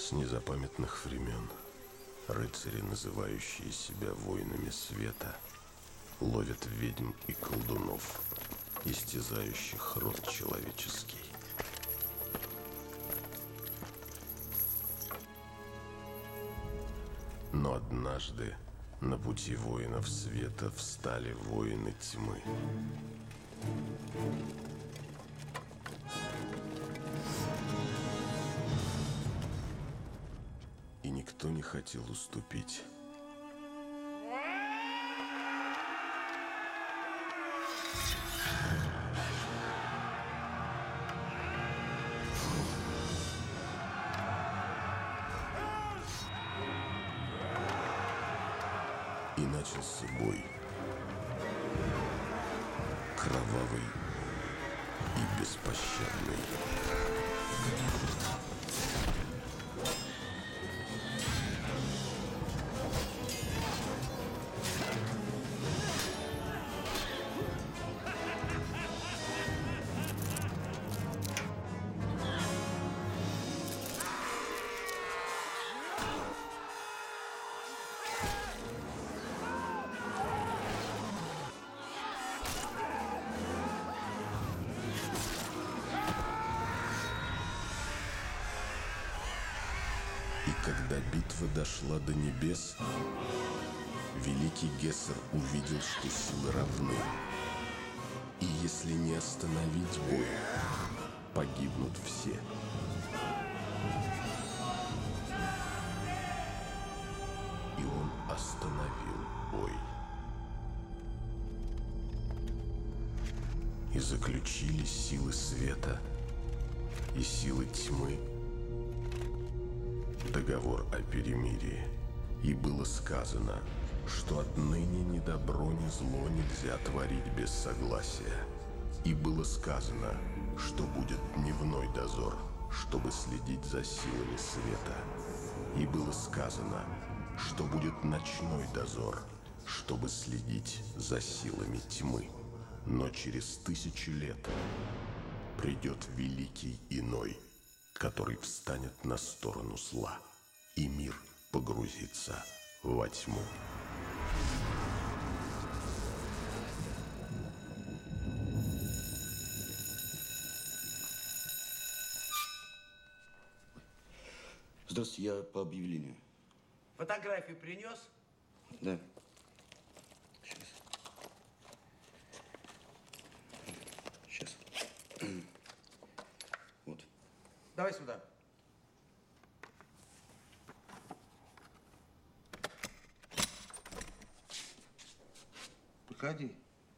С незапамятных времен рыцари, называющие себя воинами света, ловят ведьм и колдунов, истязающих род человеческий. Но однажды на пути воинов света встали воины тьмы. И никто не хотел уступить. И начался бой. Кровавый и беспощадный. Когда битва дошла до небес, великий Гессер увидел, что силы равны. И если не остановить бой, погибнут все. И он остановил бой. И заключили силы света и силы тьмы договор о перемирии, и было сказано, что отныне ни добро, ни зло нельзя творить без согласия. И было сказано, что будет дневной дозор, чтобы следить за силами света. И было сказано, что будет ночной дозор, чтобы следить за силами тьмы. Но через 1000 лет придет великий иной, который встанет на сторону зла, и мир погрузится во тьму. Здравствуйте, я по объявлению. Фотографию принес? Да. Сейчас. Вот. Давай сюда. Проходи.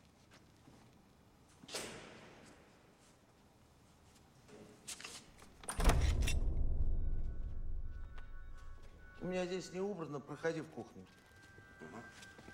У меня здесь не убрано, проходи в кухню. Ага.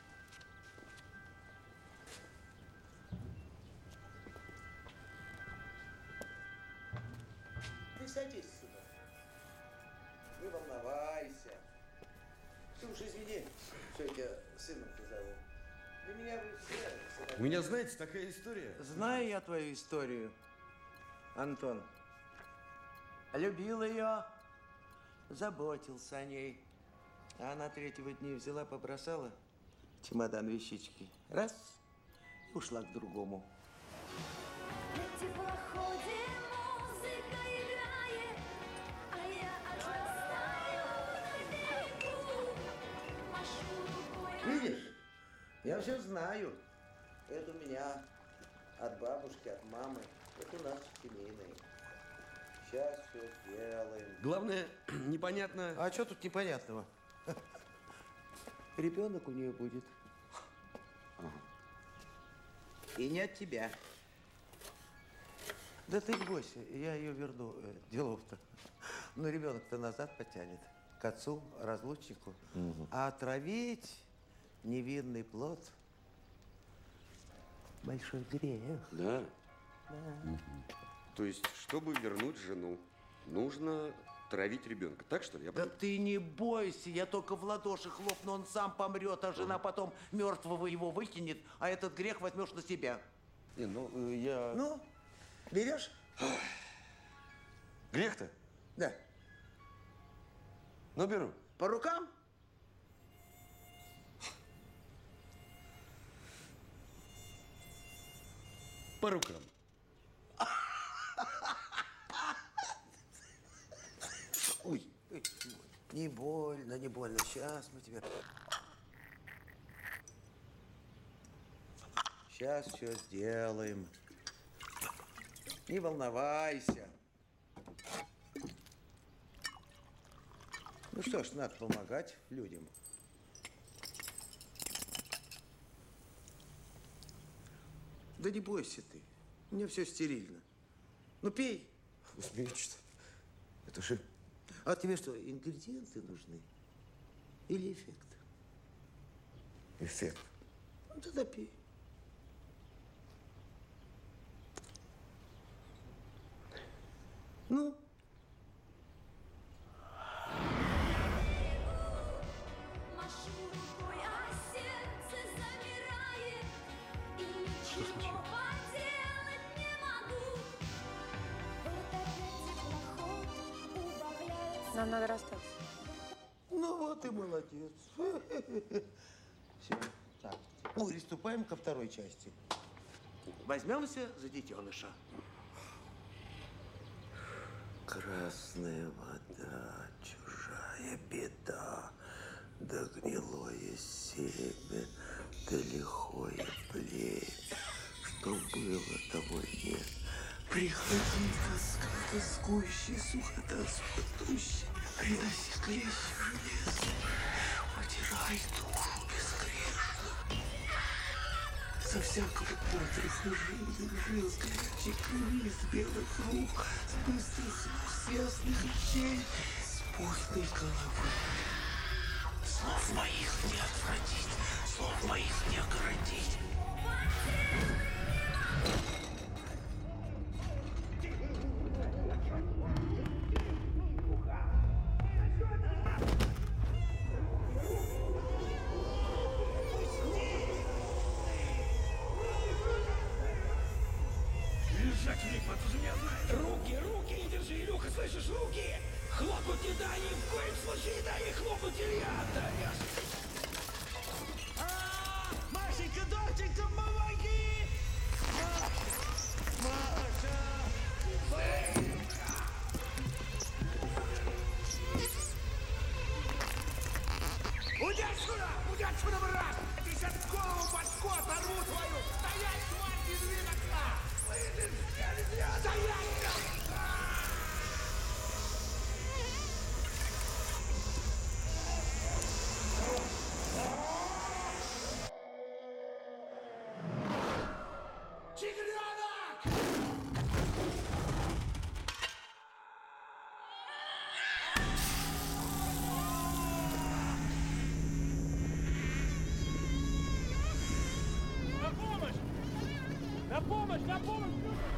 Ты садись сюда. Не волновайся. Ты уж извини, что я тебя сыном назову. Для меня вы все... У меня, знаете, такая история. Знаю я твою историю, Антон. Любил ее, заботился о ней. А она 3-го дня взяла, побросала чемодан вещички. Раз, и ушла к другому. Видишь? Я все знаю. Это у меня от бабушки, от мамы. Это у нас семейное. Сейчас все сделаем. Главное, непонятно... А что тут непонятного? Ребенок у нее будет. Ага. И не от тебя. Да ты не бойся, я ее верну. Делов-то. Но ребенок-то назад потянет. К отцу, разлучнику. Угу. А отравить невинный плод – большой грех. Да? Да. Угу. То есть, чтобы вернуть жену, нужно травить ребенка. Так, что ли? Да ты не бойся, я только в ладоши хлопну, он сам помрет, а жена потом мертвого его выкинет, а этот грех возьмешь на себя. Не, ну, я... Ну, берешь? Грех-то? Да. Ну, беру. По рукам? По рукам. Ой, не больно, не больно. Сейчас мы тебя... Сейчас все сделаем. Не волновайся. Ну что ж, надо помогать людям. Да не бойся ты. У меня все стерильно. Ну пей. Вы смеетесь, что ли? Это же... А тебе что, ингредиенты нужны? Или эффект? Эффект. Ну тогда пей. Ну? Машу рукой, а сердце замирает, и ничего поделать не могу. Вот опять теплоход убавляется. Нам надо расстаться. Ну вот и молодец. Все. Так. Приступаем ко второй части. Возьмемся за детеныша. Красная вода, чужая беда, да гнилое семя, да лихое племя. Что было, того нет. Приходи, тоска тоскующий, сухота сухотущий, приноси клещи железные, потирай душу безгрешную. За всякого подвига жил с горячей крови, из белых рук, с быстрых слез ясных речей, с постной головы. Слов моих не отвратить, слов моих не огородить. Руки, руки, не держи, Илюха, слышишь, руки! Хлопнуть не дай, ни в коем случае не дай, и хлопнуть Илья отдаешь! Машенька, доченька, помоги! Маша! Уйди отсюда, брат! Ты сейчас голову под скот оторву твою! Стоять, тварь, не двигаться! Слышишь, нельзя! Стоять! Тигренок! На помощь! На помощь! На помощь!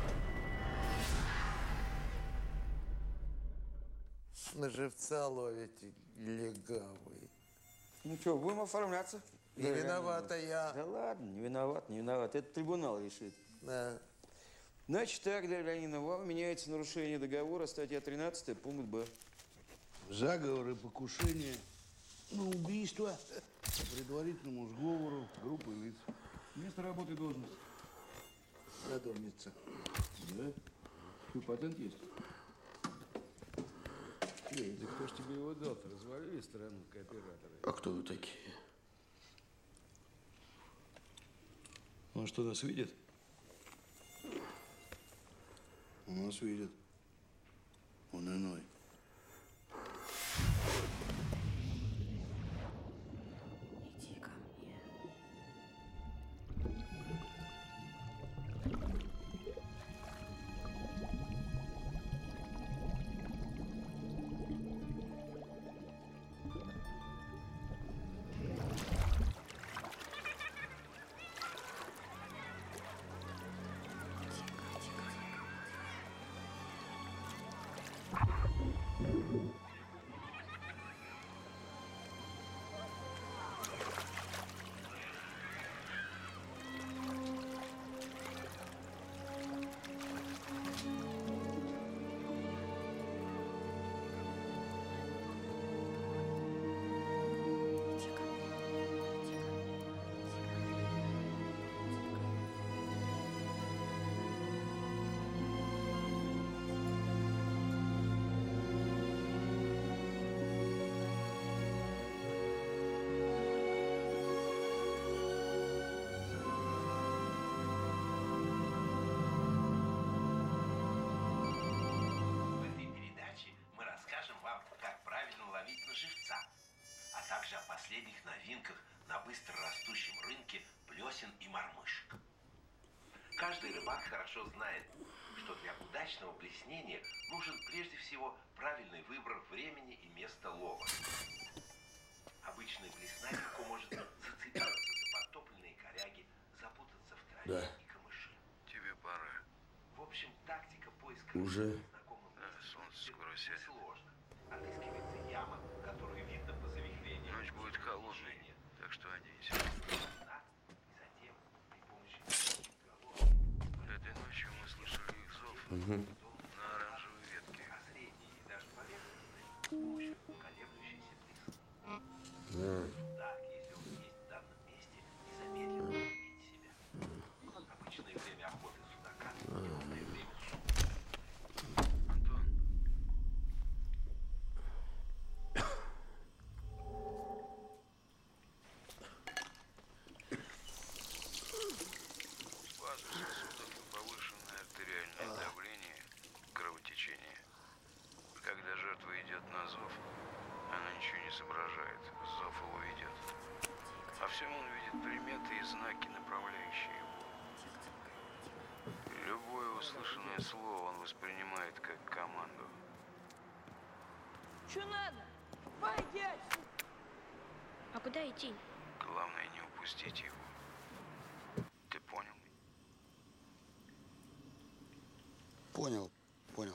На живца ловите, легавый. Ну что, будем оформляться? Не виновата я. Да ладно, не виноват, не виноват. Это трибунал решит. Да. Значит так, Дарья Леонидовна, вам меняется нарушение договора, статья 13, пункт Б. Заговор и покушение на убийство по предварительному сговору группы лиц. Место работы и должность. Надомница. Да? Что, патент есть? Да кто ж тебе его дал-то? Развалили страну кооператоры. А кто вы такие? Он что, нас видит? Он нас видит. Он иной. Иди ко мне. Тихо, тихо, тихо. также о последних новинках на быстро растущем рынке плесен и мормышек. Каждый рыбак хорошо знает, что для удачного плеснения нужен прежде всего правильный выбор времени и места лова. Обычная плесна легко может зацепиться за подтопленные коряги, запутаться в траве и камыше. Тебе пора. В общем, тактика поиска Уже? знакомым Да, солнце скоро сядет. сложно. Отыскивается яма, которую видно по завихрению. Ночь будет холодной, так что оденься. И затем, при помощи голов, Этой ночью мы слышали их зов на оранжевой ветке. а средние и даже поверхностные с помощью колеблющейся плесни. Так, если он есть в данном месте, не замедлит проявить себя. Обычное время охоты судака – темное время суток. Антон, спазм сосудов и повышенное артериальное давление, кровотечение. Когда жертва идет на зов, она ничего не соображает, зов его ведет. Во всем он видит приметы и знаки, направляющие его. Любое услышанное слово он воспринимает как команду. Что надо? Пойди отсюда! А куда идти? Главное не упустить его. Ты понял? Понял, понял.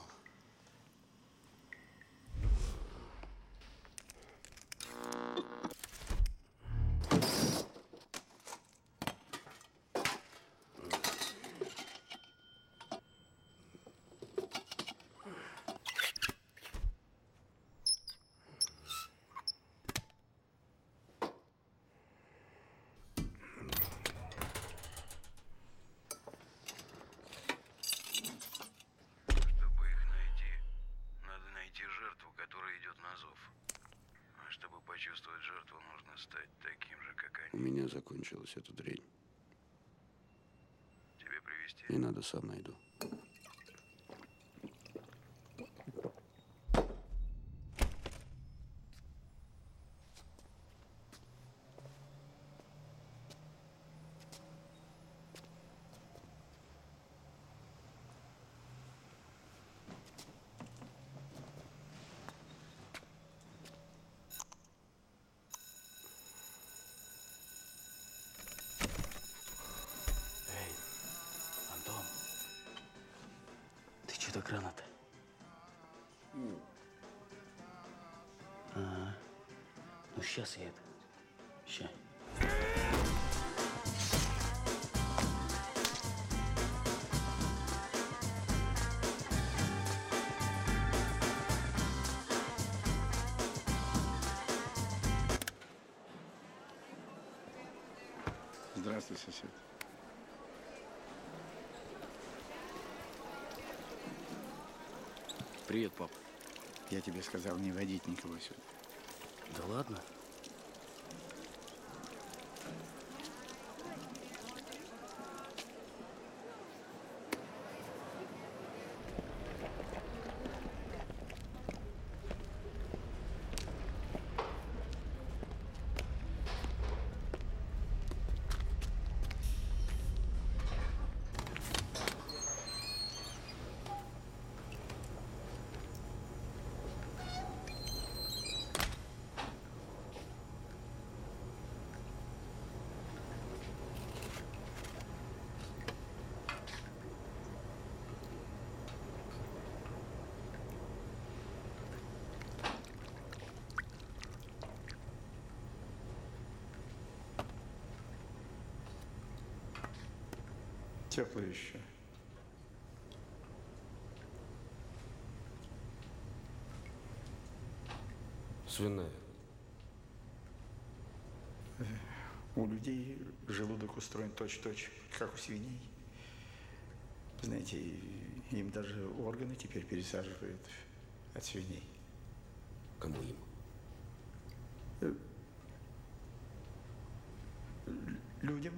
Чтобы их найти, надо найти жертву, которая идет на зов. А чтобы почувствовать жертву, нужно стать таким же, как У они. меня закончилась эта дрянь. Тебе привезти? Не надо, сам найду. Эй, Антон, ты что так рано-то? Ага. Ну, сейчас я это. Ща. Здравствуй, сосед. Привет, пап. Я тебе сказал не водить никого сюда. Да ладно? Теплое еще. Свиная. У людей желудок устроен точь-в-точь, как у свиней. Знаете, им даже органы теперь пересаживают от свиней. Кому им? Людям.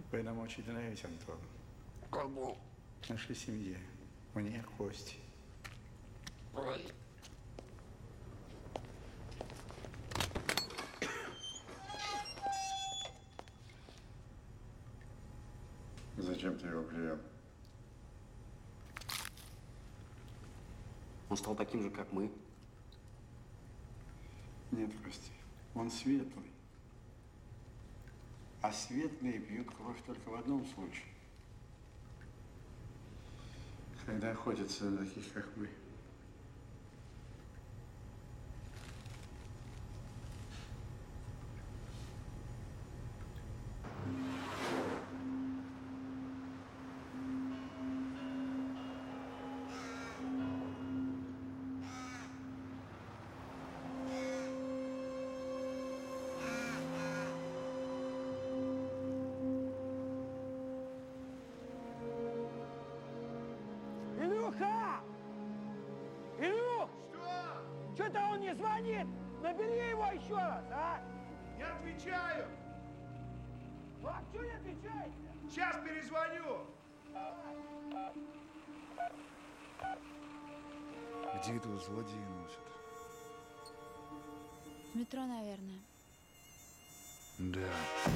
Вы нам очень нравитесь, Антон. Кому? Нашей семье. Мне, Кости. Ой. Зачем ты его привел? Он стал таким же, как мы. Нет, Костя, он светлый. А светлые пьют кровь только в одном случае. Когда охотятся на таких, как мы. Илюха! Илюх! Что? Что-то он не звонит! Набери его еще раз, а! Не отвечаю. А что не отвечаете? Сейчас перезвоню. Где этого злодея носят? В метро, наверное. Да.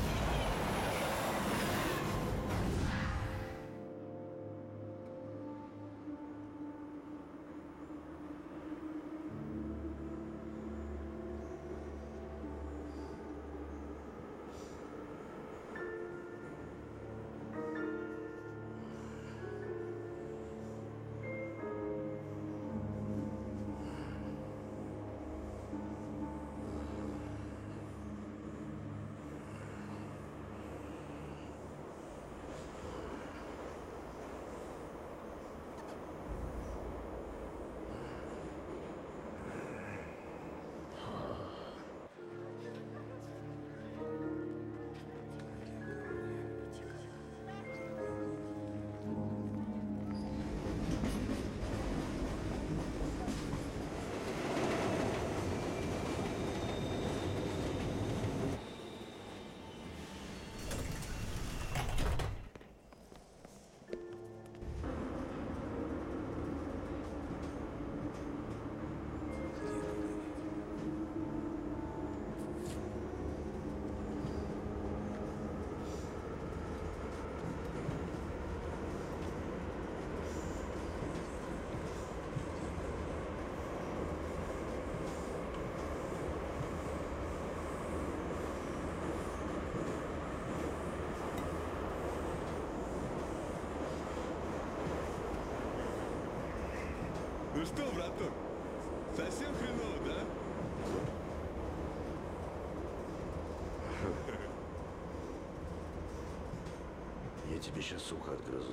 Ну что, браток, совсем хреново, да? Я тебе сейчас ухо отгрызу.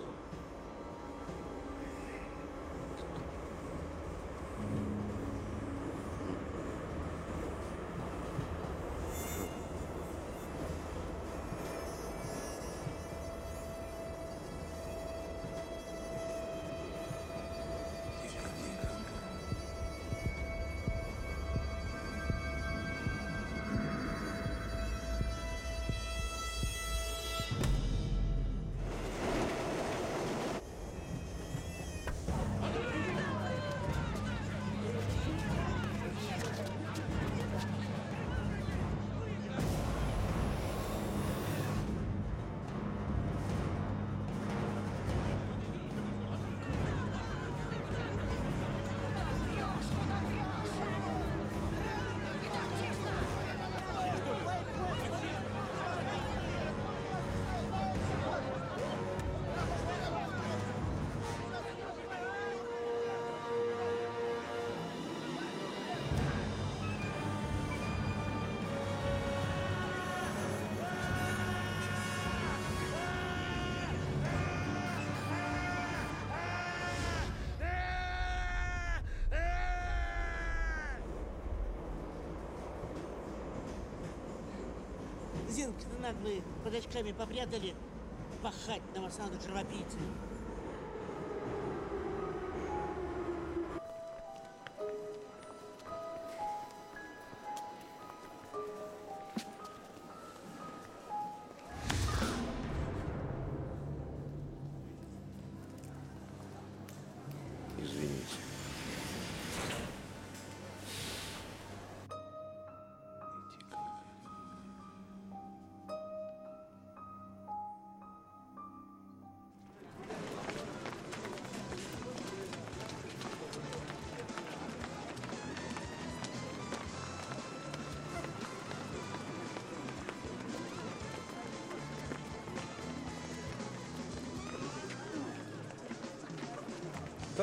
Зинка-то наглые под очками попрятали пахать на масану кровопийцы.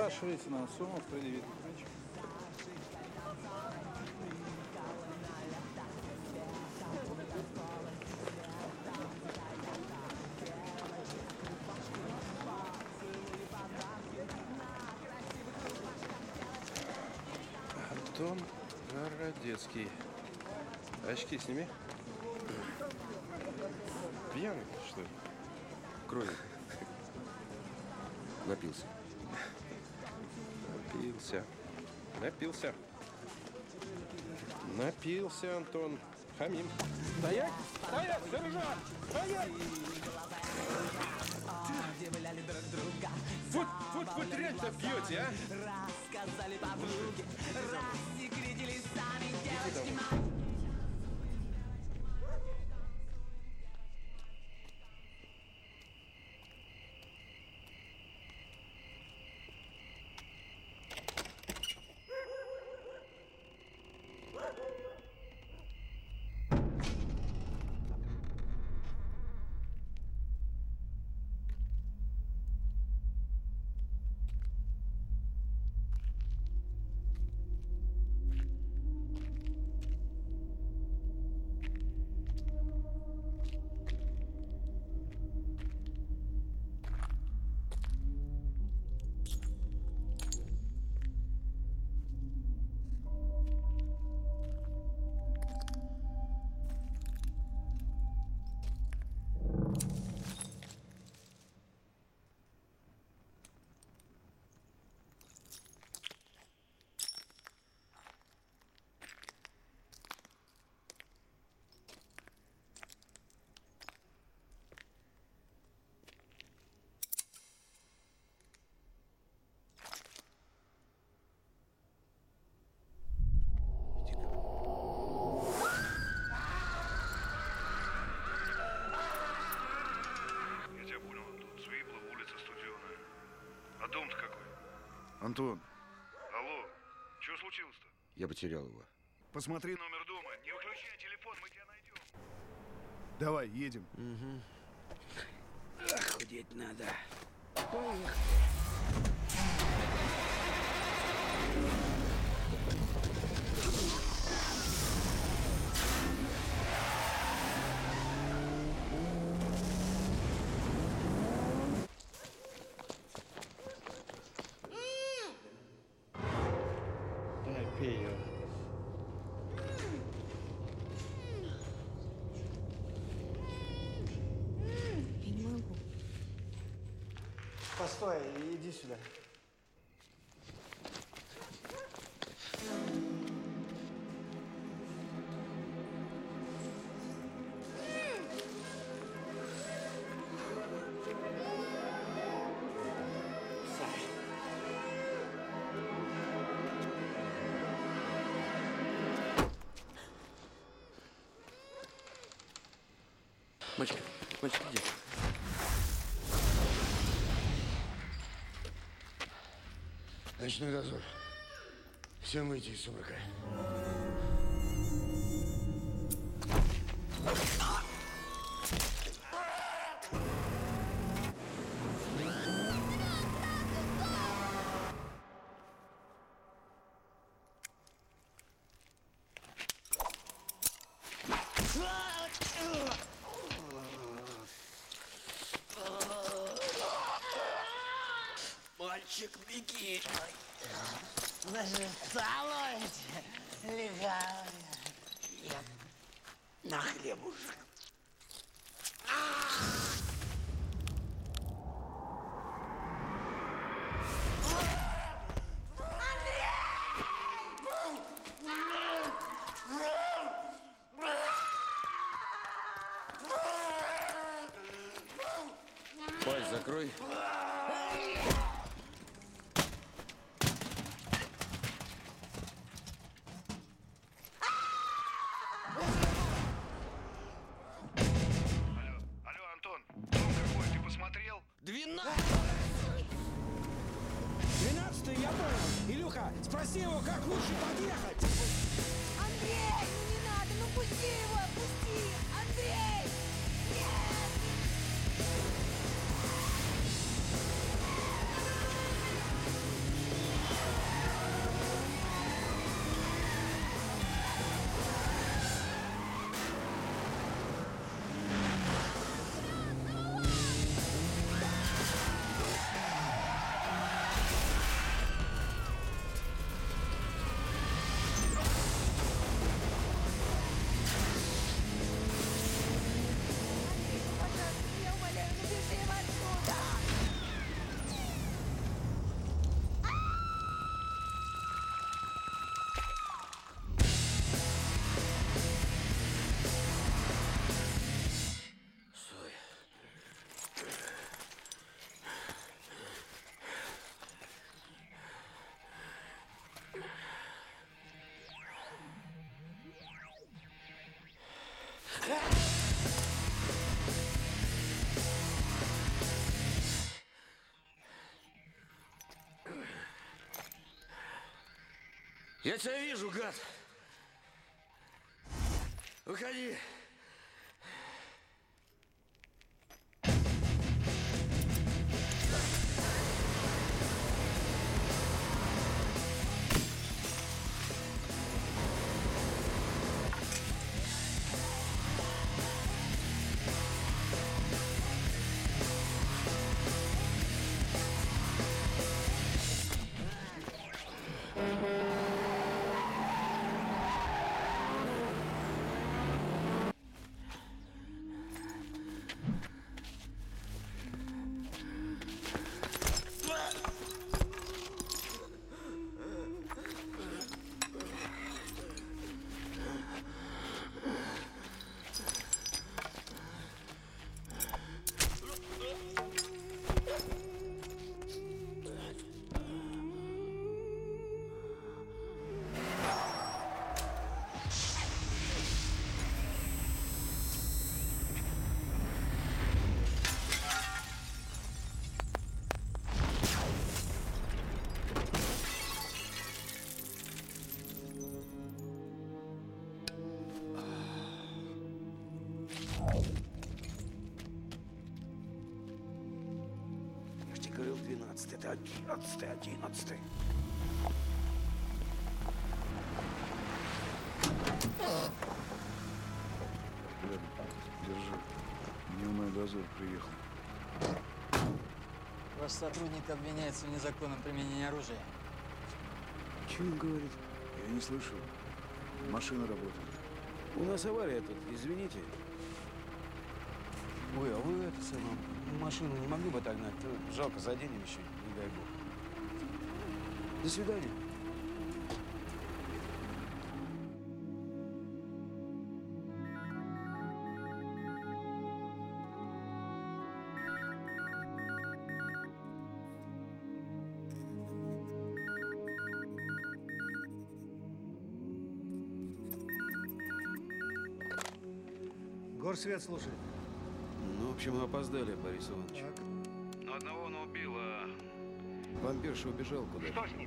Спрашивайте на сумму, предъявить ключ. Антон Городецкий. Очки сними. Пьяный, что ли? Крови. Напился. Напился. Напился, Антон. Хамим. Стоять! Стоять, сержант! Стоять! Вот дрянь-то пьете, а? Рассказали подруги, рассекретили сами девочки. Антон. Алло, что случилось-то? Я потерял его. Посмотри Номер дома. Не выключай телефон, мы тебя найдем. Давай, едем. Худеть надо. Поехали. Постой, иди сюда. Мальчик, иди. Ночной дозор. Всем выйти из сумрака. Мальчик, беги! Залойте, легавые. Я на хлебушек. Пасть закрой. Алло, Антон, дом какой, ты посмотрел? 12-й, я понял. Илюха, спроси его, как лучше подъехать. Андрей, ну не надо, ну пусти его, пусти! Андрей! Нет! Я тебя вижу, гад. Выходи. Я же тебе говорил 12, это 11. Держи. Дневной дозор приехал. Ваш сотрудник обвиняется в незаконном применении оружия. Чего он говорит? Я не слышал. Машина работает. У нас авария тут, извините. Ой, а вы это самое, машину не могли бы отогнать? Жалко, заденем еще, не дай бог. До свидания. Горсвет слушает. Ну, в общем, мы опоздали, Борис Иванович. Так. Но одного он убил, а Вампирша убежал куда-то. что с ним?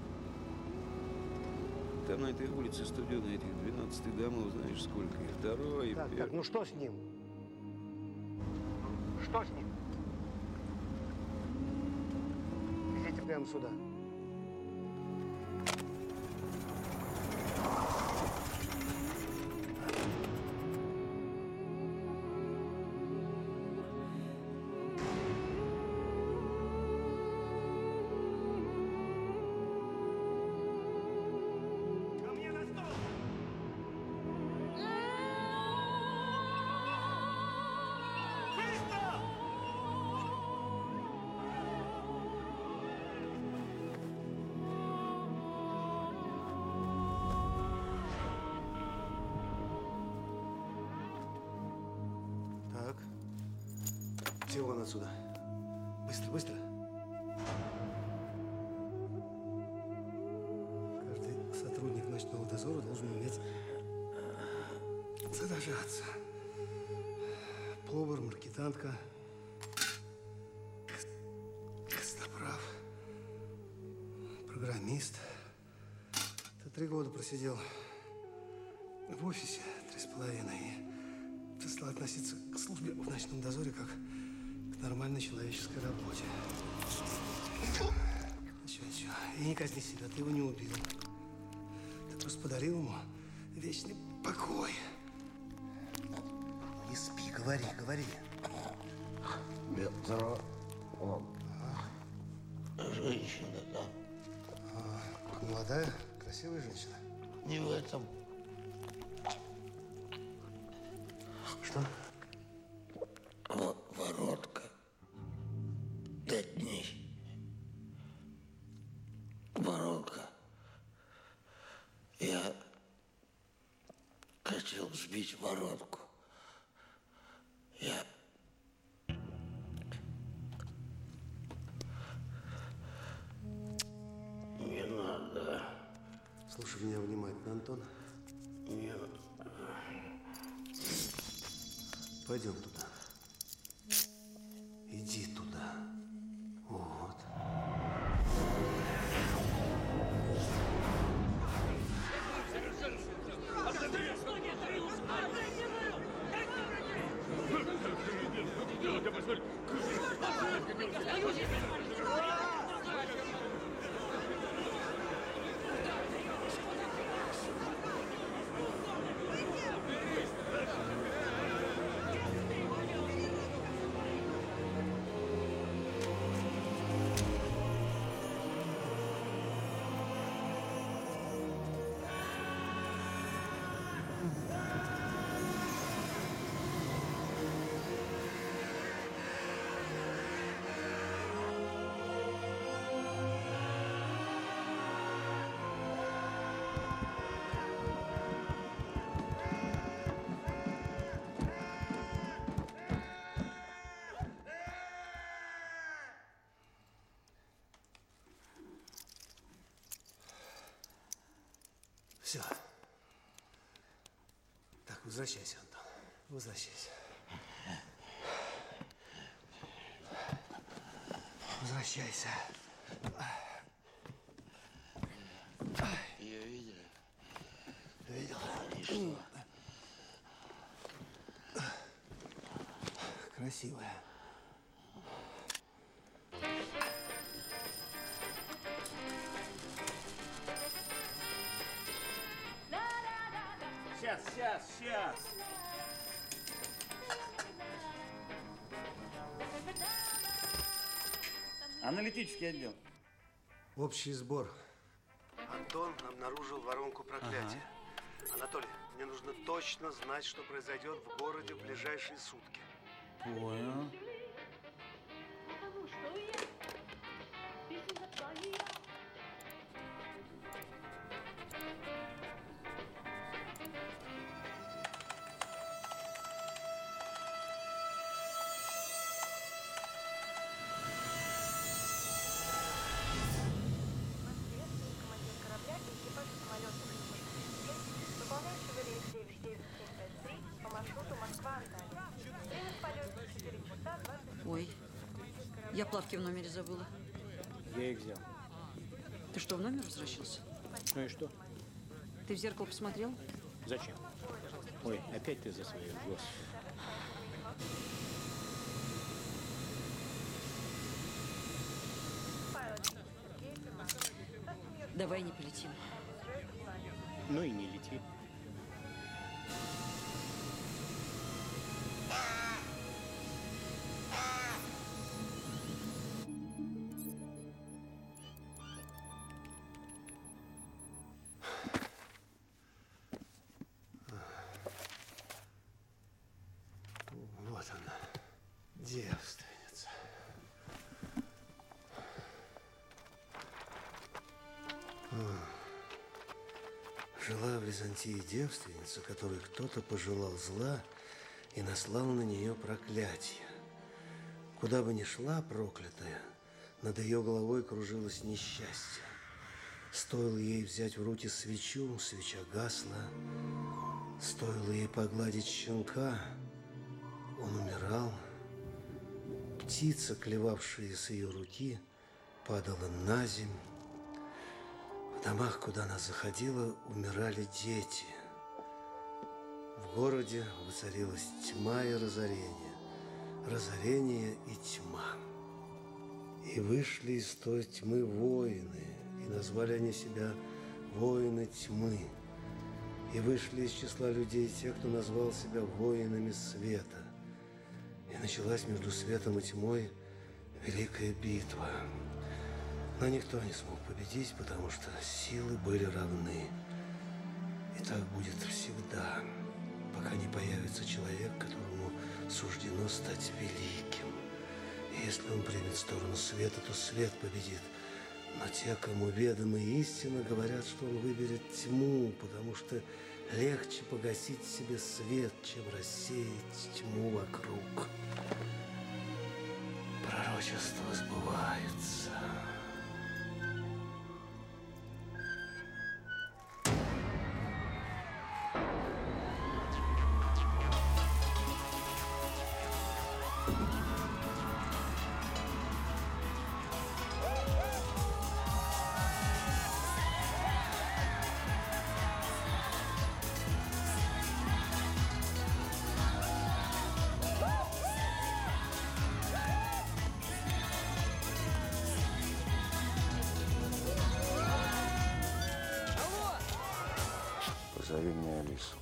Там на этой улице студеной этих 12 домов, знаешь, сколько их. Второй, Так, ну что с ним? Что с ним? Идите прямо сюда. Так. Все вон отсюда. Быстро, быстро. Каждый сотрудник ночного дозора должен уметь заражаться. Повар, маркетантка, костоправ, программист. Ты 3 года просидел в офисе, 3,5. И ты стал относиться к службе в ночном дозоре как к нормальной человеческой работе. Ничего. И не казни себя, ты его не убил. Ты просто подарил ему вечный покой. Не спи, говори. Метро. Женщина, да? Молодая, красивая женщина. Не в этом. Что? Воротка. 5 дней. Воротка. Я хотел сбить воротку. Не надо. Слушай меня внимательно, Антон. Нет. Пойдем туда. Иди туда. Вот. Все. Так, возвращайся, Антон. Возвращайся. Возвращайся. Ее видели? Видел. И что? Красивая. Сейчас. Аналитический отдел. Общий сбор. Антон обнаружил воронку проклятия. Анатолий, мне нужно точно знать, что произойдет в городе в ближайшие сутки. Понял. Ой, я плавки в номере забыла. Я их взял. Ты что, в номер возвращался? Ну и что? Ты в зеркало посмотрел? Зачем? Ой, опять ты за свое, Господи. Давай не полетим. Ну и не лети. Вот она, девственница. Жила в Византии девственница, которой кто-то пожелал зла и наслал на нее проклятие. Куда бы ни шла проклятая, над ее головой кружилось несчастье. Стоило ей взять в руки свечу, свеча гасла. Стоило ей погладить щенка, он умирал. Птица, клевавшая с ее руки, падала на земь. В домах, куда она заходила, умирали дети. В городе воцарилась тьма и разорение. Разорение и тьма. И вышли из той тьмы воины, и назвали они себя воины тьмы. И вышли из числа людей те, кто назвал себя воинами света. И началась между светом и тьмой великая битва. Но никто не смог победить, потому что силы были равны. И так будет всегда, пока не появится человек, которому суждено стать великим. И если он примет сторону света, то свет победит. Но те, кому ведома истина, говорят, что он выберет тьму, потому что легче погасить в себе свет, чем рассеять тьму вокруг. Пророчества сбываются. Позови мне Алису.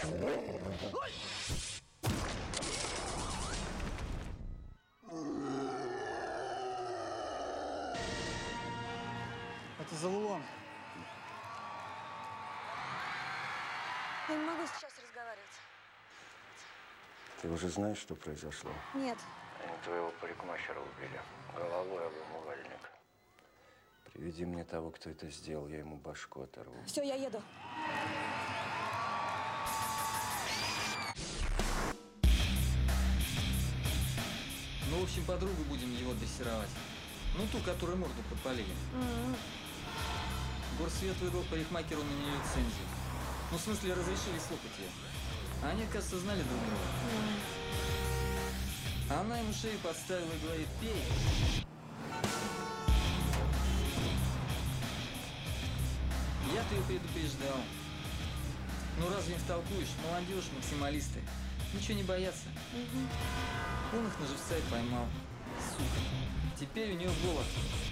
Это Завулон. Я не могу сейчас разговаривать. Ты уже знаешь, что произошло? Нет. Они твоего парикмахера убили. Головой об умывальник. Приведи мне того, кто это сделал, я ему башку оторву. Все, я еду. Ну, в общем, подругу будем его дрессировать. Ну, ту, которую морду подпалили. Горсвет выдал парикмахеру на нее лицензию. Ну, в смысле, разрешили слухать ее. А они, кажется, знали друг друга. А она ему шею подставила и говорит: пей. Я-то ее предупреждал. Ну, разве им втолкуешь? Молодежь, максималисты. Ничего не боятся. Он их на живца и поймал. Сука. Теперь у нее голод.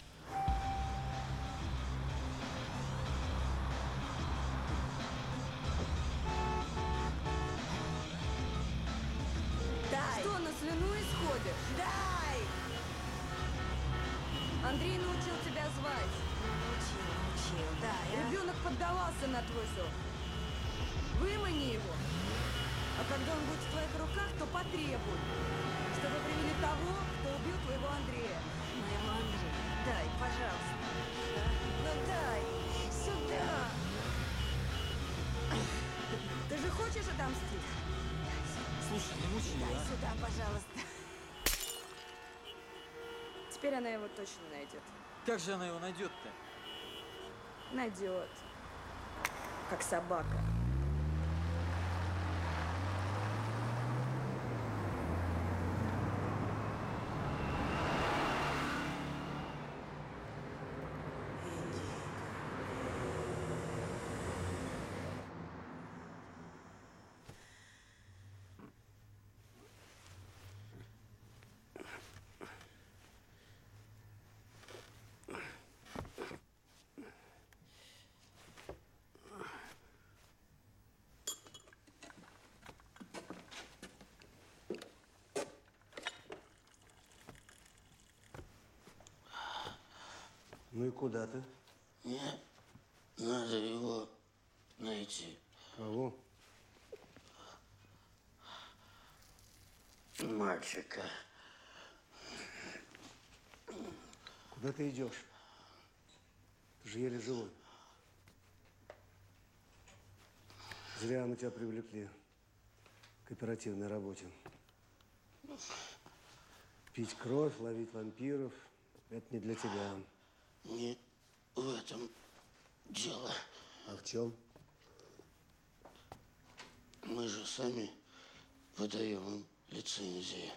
Дай! Что, на слюну исходишь? Дай! Андрей научил тебя звать. Научил, дай. Ребенок поддавался на твой зов. Вымани его. А когда он будет в твоих руках, то потребуй, чтобы привели того, кто убил твоего Андрея. Моего Андрея. Дай, пожалуйста. Да? Ну дай. Сюда. Ты же хочешь отомстить? Слушай, не мучай ее, Дай сюда, пожалуйста. Теперь она его точно найдет. Как же она его найдет-то? Найдет. Как собака. Ну и куда ты? Мне надо его найти. Кого? Мальчика. Куда ты идешь? Ты же еле живой. Зря мы тебя привлекли к оперативной работе. Пить кровь, ловить вампиров – это не для тебя. Не в этом дело. А в чем? Мы же сами выдаем им лицензии.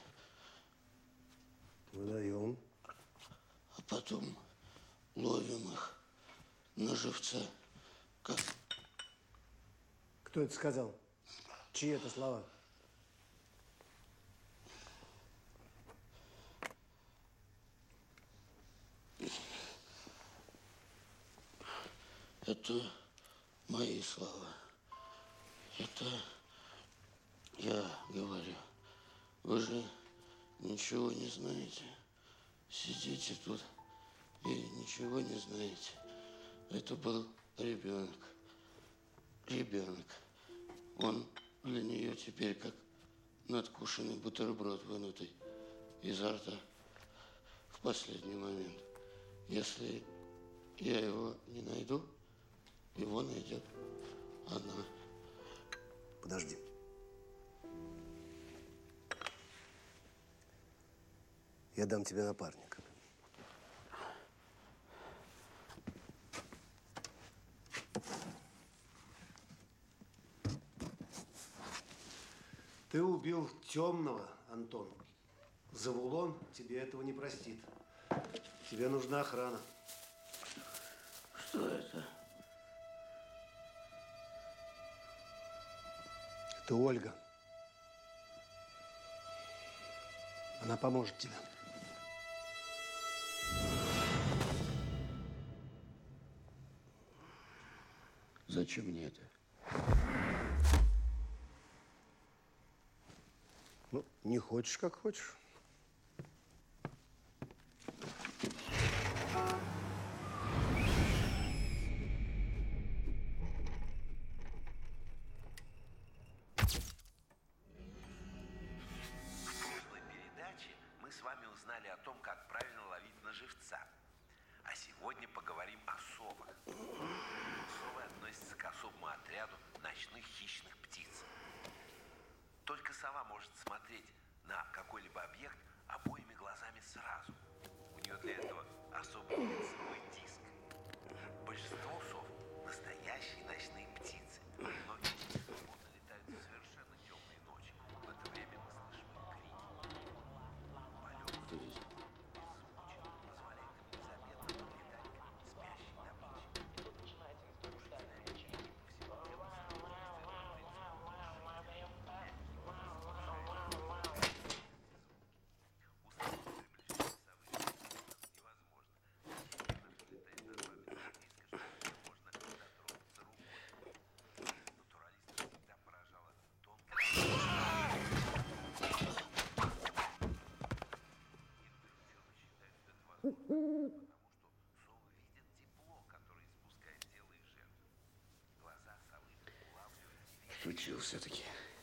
Выдаем. А потом ловим их на живца. Как? Кто это сказал? Чьи это слова? Это мои слова. Это я говорю. Вы же ничего не знаете. Сидите тут и ничего не знаете. Это был ребенок. Ребенок. Он для нее теперь как надкушенный бутерброд, вынутый изо рта в последний момент. Если я его не найду, его найдет она. Подожди. Я дам тебе напарника. Ты убил темного, Антон. Завулон тебе этого не простит. Тебе нужна охрана. Что это? Это Ольга. Она поможет тебе. Зачем мне это? Не хочешь, как хочешь. В прошлой передаче мы с вами узнали о том, как правильно ловить на живца. А сегодня поговорим о совах. Совы относятся к особому отряду ночных хищных птиц. Только сова может смотреть на какой-либо объект обоими глазами сразу. У нее для этого особый лицевой диск. Большинство сов – настоящие ночные птицы. Многие из них свободно летают в совершенно темные ночи. В это время мы слышим их крики. Полет беззвучен, позволяет им незаметно подлетать к спящей добыче. Ужасная речь по всему телу потому что совы видят тепло, которое испускает тело их жертв. Глаза совы улавливают Шутил все-таки.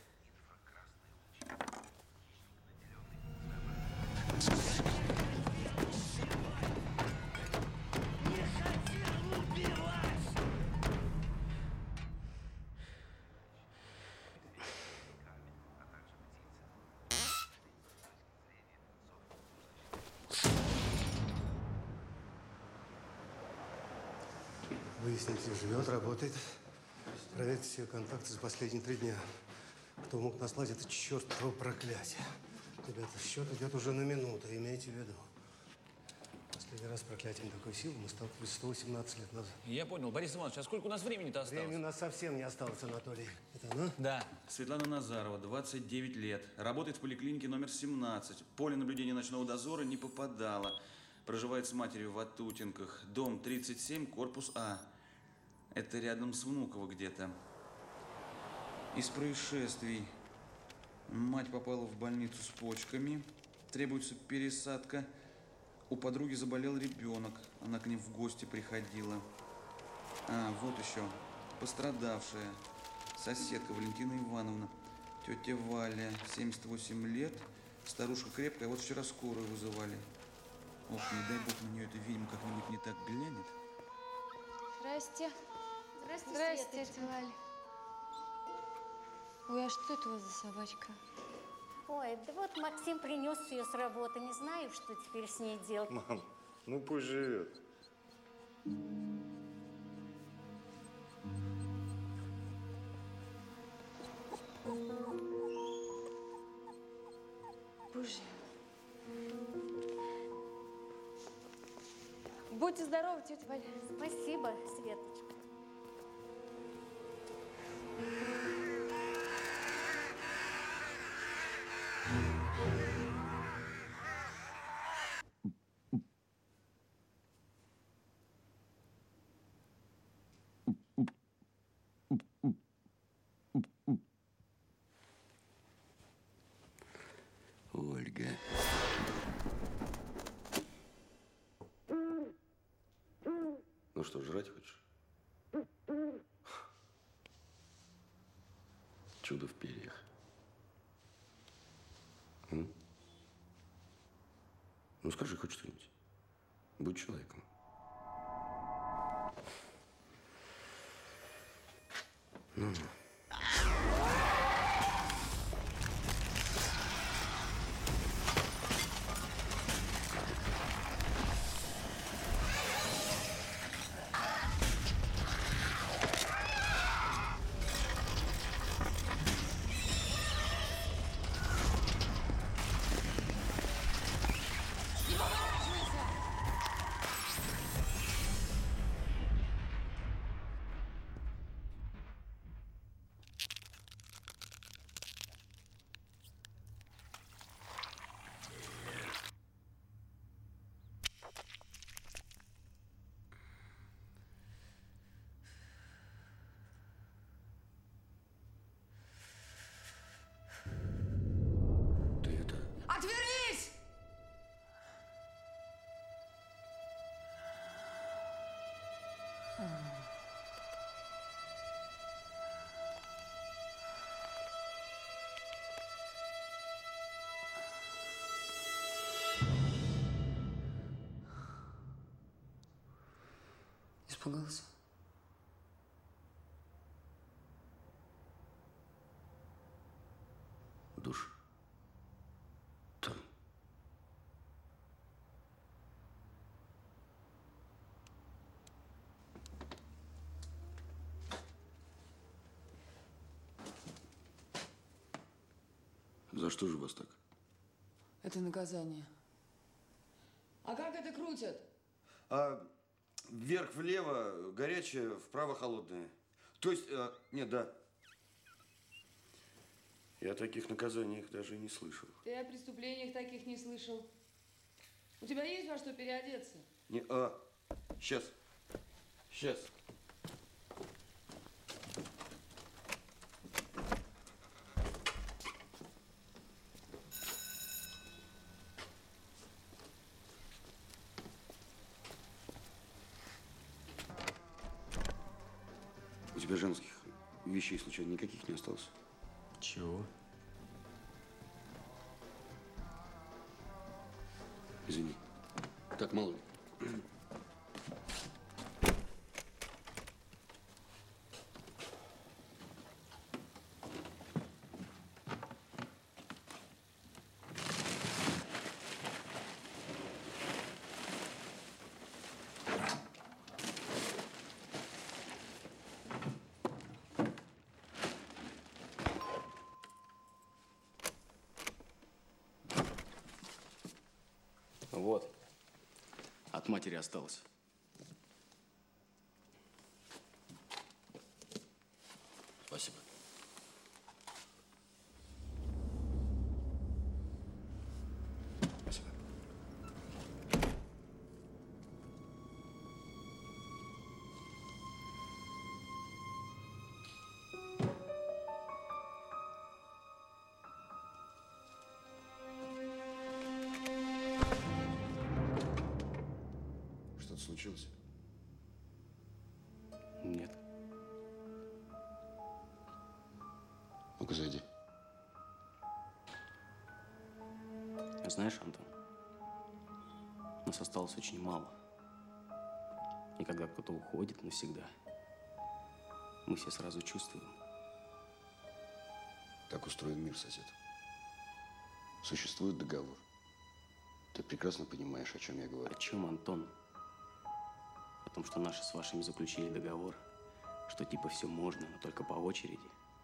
Выясните, где живет, работает. Проверьте все контакты за последние 3 дня. Кто мог наслать это чертово проклятие. Ребята, счет идет уже на минуту, имейте в виду. Последний раз с проклятием такой силы мы сталкивались 118 лет назад. Я понял. Борис Иванович, а сколько у нас времени-то осталось? Времени у нас совсем не осталось, Анатолий. Это она? Да. Светлана Назарова, 29 лет. Работает в поликлинике номер 17. В поле наблюдения ночного дозора не попадала. Проживает с матерью в Ватутинках. Дом 37, корпус А. Это рядом с Внуково где-то. Из происшествий. Мать попала в больницу с почками. Требуется пересадка. У подруги заболел ребенок. Она к ним в гости приходила. Вот еще. Пострадавшая. Соседка Валентина Ивановна. Тетя Валя, 78 лет. Старушка крепкая. Вот вчера скорую вызывали. Ох, не дай бог на нее эта ведьма как-нибудь не так глянет. Здрасте. Здрасте, тетя Валя. Ой, а что это у вас за собачка? Ой, да вот Максим принес ее с работы. Не знаю, что теперь с ней делать. Мам, ну пусть живет. Боже. Будьте здоровы, тетя Валя. Спасибо, Светочка. Ольга. Ну что, жрать хочешь? Чудо в перьях. Ну скажи хоть что-нибудь. Будь человеком. Ну. Испугался? Душ. Там. За что же вас так? Это наказание. А как это крутят? Вверх-влево горячее, вправо холодное. То есть, нет, да. Я о таких наказаниях даже не слышал. Ты о преступлениях таких не слышал. У тебя есть во что переодеться? Не, сейчас. Сейчас. У тебя женских вещей случайно никаких не осталось? Чего? Извини. Так, мало ли. Вот. От матери осталось. Спасибо. Спасибо. Что-то случилось? Нет. Ну-ка, зайди. Знаешь, Антон, нас осталось очень мало. И когда кто-то уходит навсегда, мы все сразу чувствуем. Так устроен мир, сосед. Существует договор. Ты прекрасно понимаешь, о чем я говорю. О чем, Антон? О том, что наши с вашими заключили договор, что типа все можно, но только по очереди.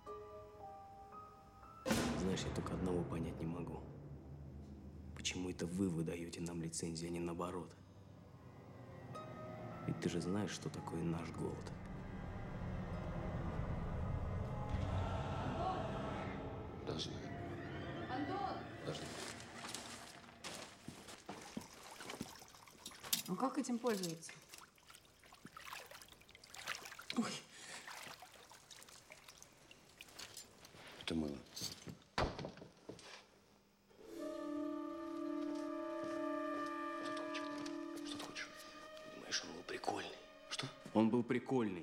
Знаешь, я только одного понять не могу. Почему это вы выдаете нам лицензии, а не наоборот? Ведь ты же знаешь, что такое наш голод. Да, знаю. Антон! Подожди. Ну как этим пользоваться? Ой. Это мыло. Что ты хочешь? Думаешь, он был прикольный? Что? Он был прикольный.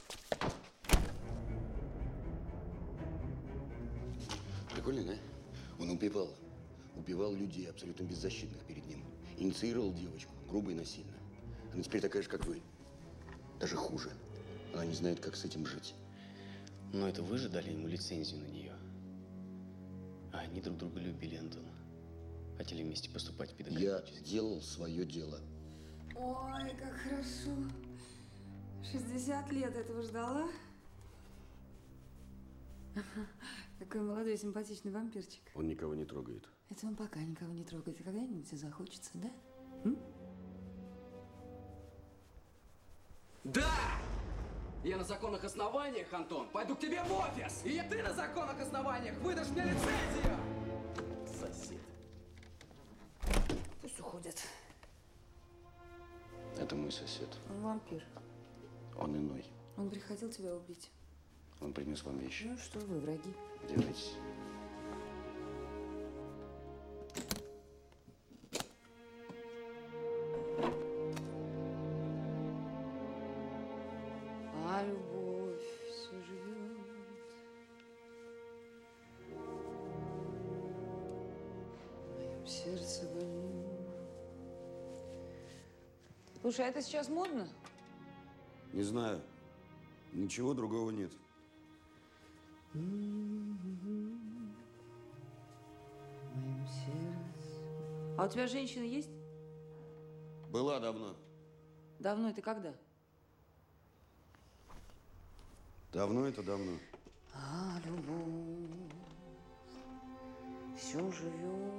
Прикольно, да? Он убивал. Убивал людей, абсолютно беззащитных перед ним. Инициировал девочку, грубо и насильно. Она теперь такая же, как вы. Даже хуже. Она не знает, как с этим жить. Но это вы же дали ему лицензию на нее. А они друг друга любили, Антон. Хотели вместе поступать в педагогический. Я делал свое дело. Ой, как хорошо. 60 лет этого ждала. Какой молодой симпатичный вампирчик. Он никого не трогает. Это он пока никого не трогает. А когда-нибудь и захочется, да? Да! Я на законных основаниях, Антон, пойду к тебе в офис! И ты на законных основаниях выдашь мне лицензию! Сосед. Пусть уходят. Это мой сосед. Он вампир. Он иной. Он приходил тебя убить. Он принес вам вещи. Ну что, вы враги. Делайтесь. А любовь все живет. В моем сердце больно. Слушай, а это сейчас модно? Не знаю. Ничего другого нет. А у тебя женщина есть? Была давно. Давно это когда? Давно это давно. А любовь все живет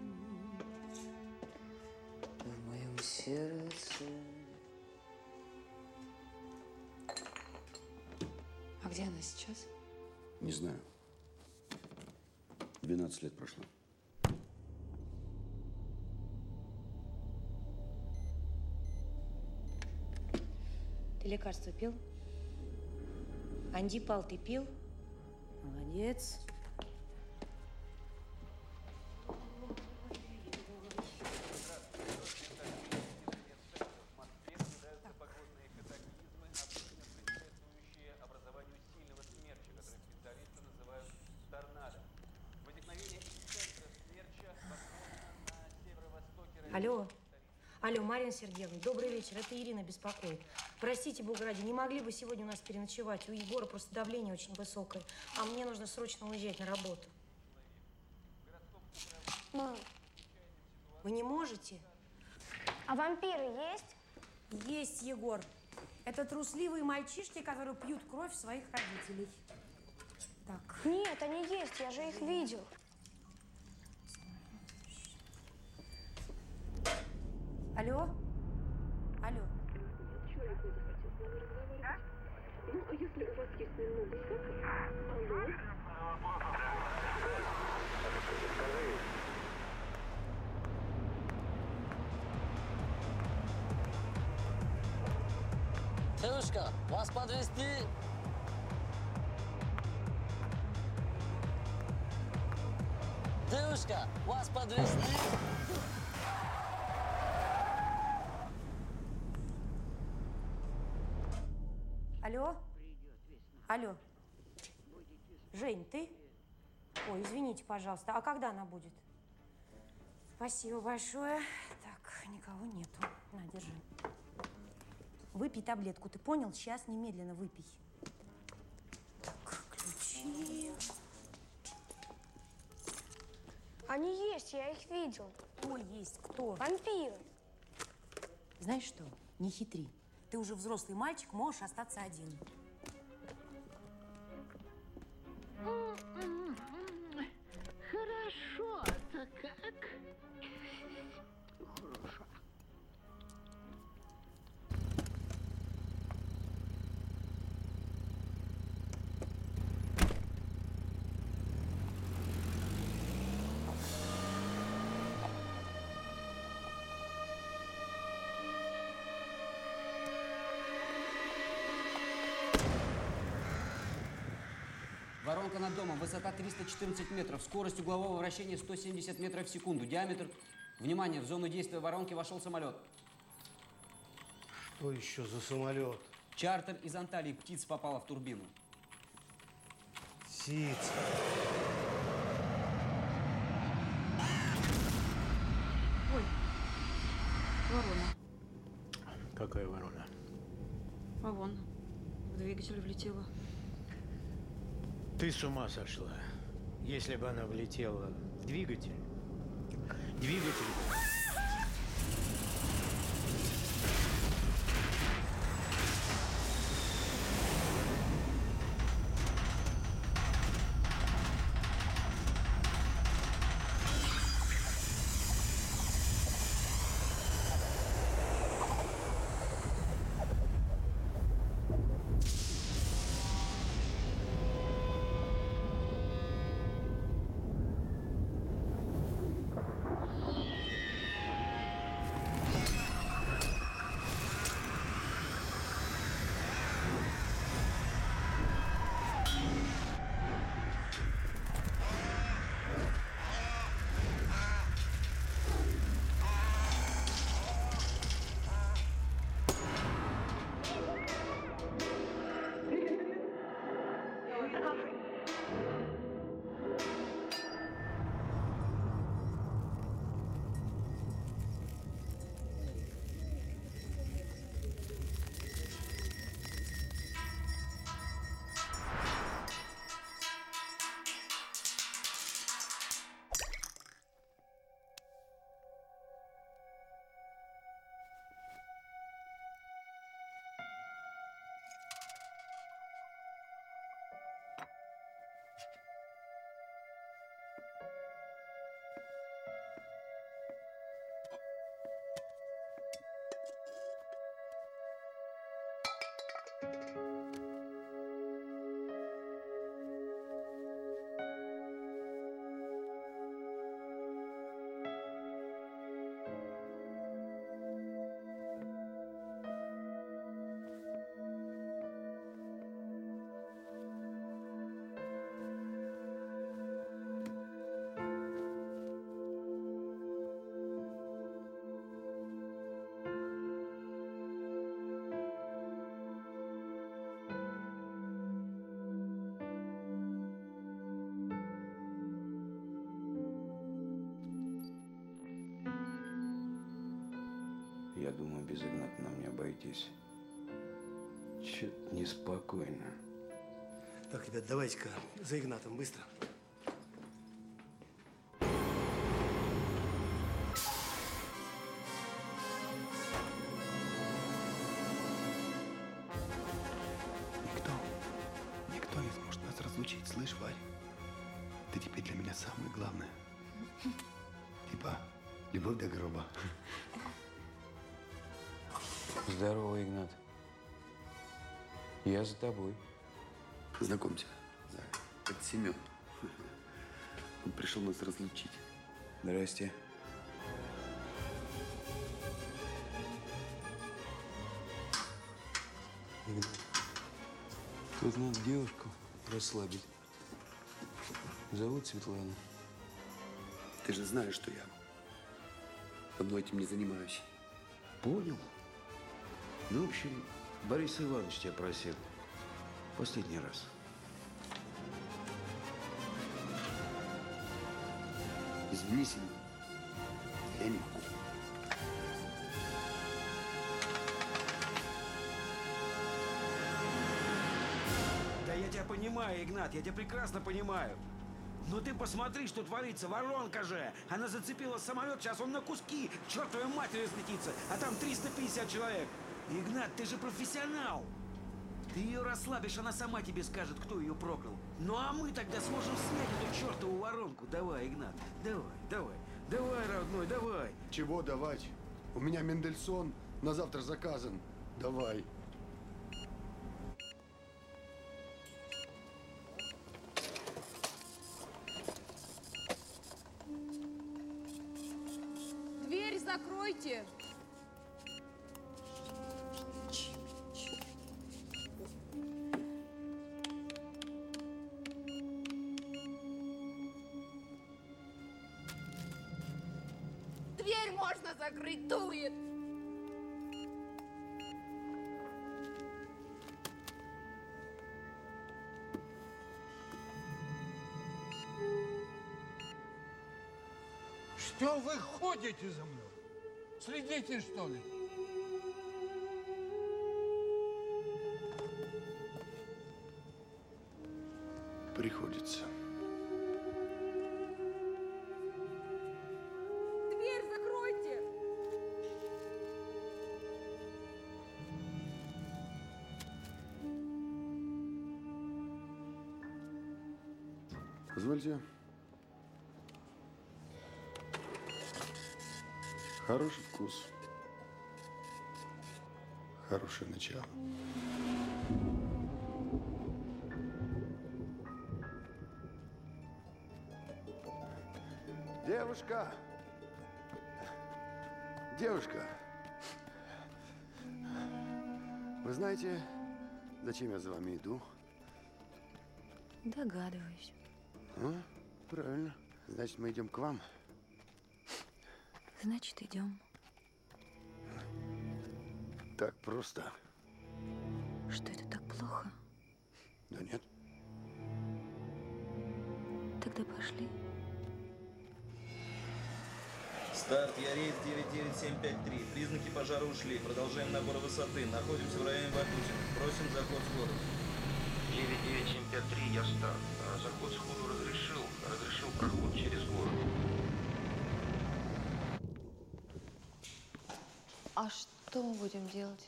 в моем сердце. А где она сейчас? Не знаю. 12 лет прошло. Ты лекарство пил? Андипал ты пил? Молодец. Алло. Алло, Марина Сергеевна, добрый вечер. Это Ирина беспокоит. Простите, Бога ради, не могли бы сегодня у нас переночевать? У Егора просто давление очень высокое, а мне нужно срочно уезжать на работу. Мам. Вы не можете? А вампиры есть? Есть, Егор. Это трусливые мальчишки, которые пьют кровь своих родителей. Так. Нет, они есть, я же их видел. Алло? Алло. Ну, а если у вас есть немного сахара? Алло? Девушка, вас подвезти? Девушка, вас подвезти? Алло? Алло. Жень, ты? Ой, извините, пожалуйста. А когда она будет? Спасибо большое. Так, никого нету. На, держи. Выпей таблетку, ты понял? Сейчас немедленно выпей. Так, ключи. Они есть, я их видел. Кто есть? Кто? Вампиры. Знаешь что? Не хитри. Ты уже взрослый мальчик, можешь остаться один. Хорошо-то как? Хорошо. Воронка над домом, высота 314 метров, скорость углового вращения 170 метров в секунду, диаметр... Внимание, в зону действия воронки вошел самолет. Что еще за самолет? Чартер из Анталии, птица попала в турбину. Птица. Ой, ворона. Какая ворона? А вон, в двигатель влетела. Ты с ума сошла. Если бы она влетела в двигатель... Я думаю, без Игната нам не обойтись. Чё-то неспокойно. Так, ребят, давайте-ка за Игнатом, быстро. Никто не сможет нас разлучить, слышь, Варя? Ты теперь для меня самое главное. Типа, любовь до гроба. Здорово, Игнат. Я за тобой. Знакомься, это Семен. Он пришел нас разлучить. Здрасте. Игнат, Тут надо девушку расслабить. Зовут Светлана. ты же знаешь, что я давно этим не занимаюсь. Понял. Ну, в общем, Борис Иванович тебя просил. Последний раз. Извини, Семен, я не могу. Да я тебя понимаю, Игнат, я тебя прекрасно понимаю. Но ты посмотри, что творится, воронка же! Она зацепила самолет, сейчас он на куски, к чертовой матери разлетится, а там 350 человек. Игнат, ты же профессионал! Ты ее расслабишь, она сама тебе скажет, кто ее проклял. Ну а мы тогда сможем снять эту чертову воронку. Давай, Игнат, давай, родной, давай. Чего давать? У меня Мендельсон на завтра заказан. Давай. Дверь закройте. Дверь можно закрыть, дует. Что вы ходите за мной? Следите, что ли? Приходится. Дверь закройте. Позвольте. Хороший вкус. Хорошее начало. Девушка! Девушка! Вы знаете, зачем я за вами иду? Догадываюсь. А? Правильно. Значит, мы идем к вам. Значит, идем. Так просто. Что это так плохо? Да нет. Тогда пошли. Старт, я рейс 99753. Признаки пожара ушли. Продолжаем набор высоты. Находимся в районе Ватутин. Просим заход сходу. 99753, я старт. Заход сходу разрешил. Разрешил проход через город. А что мы будем делать?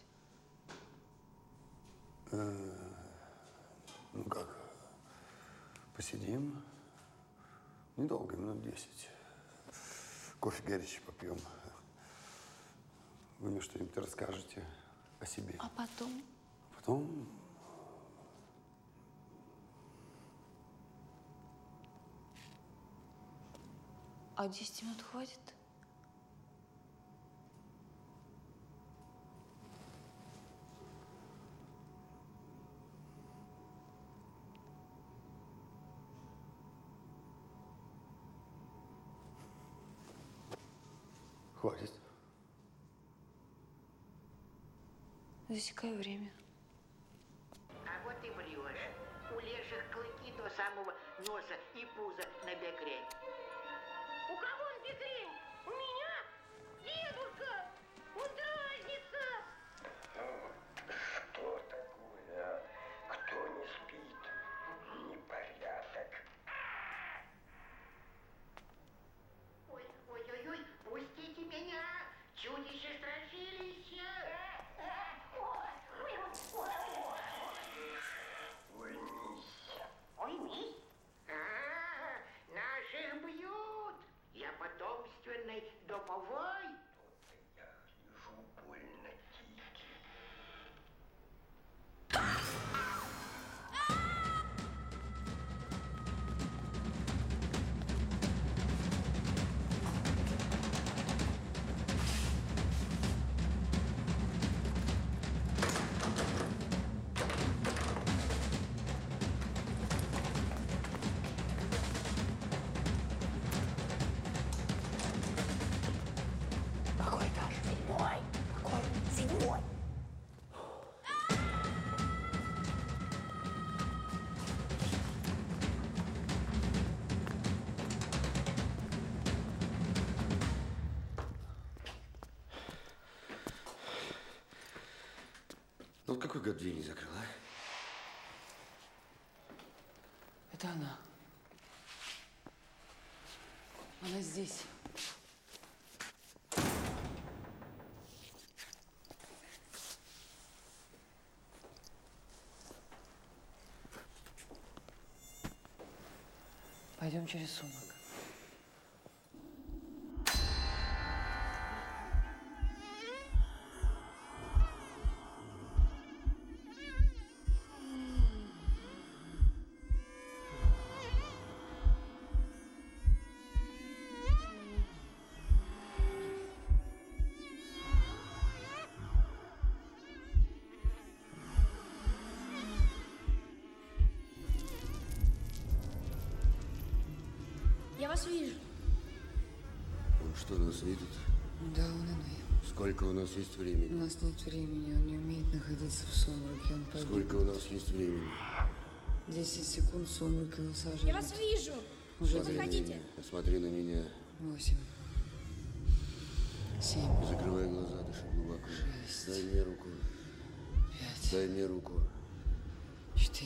Ну как, посидим. Недолго, минут 10. Кофе горячий попьем. Вы мне что-нибудь расскажете о себе. А потом? Потом... А 10 минут хватит? Хватит. Засекаю время. А вот и врешь. У леших клыки до самого носа и пуза на бекрень. У кого он бекрень? У меня? Дедушка! Устраивай! Вот какой гад дверь не закрыл, а? Это она. Она здесь. Пойдем через сумрак. Я вас вижу. Он что, нас видит? Да, он иной. Сколько у нас есть времени? У нас нет времени, он не умеет находиться в сумраке, он погиб. Сколько у нас есть времени? 10 секунд сумрак его сожрет. Я вас вижу. Уже Вы заходите. Посмотри на меня. 8. 7. Закрывай глаза, дыши глубоко. 6. Дай мне руку. 5. Дай мне руку. 4.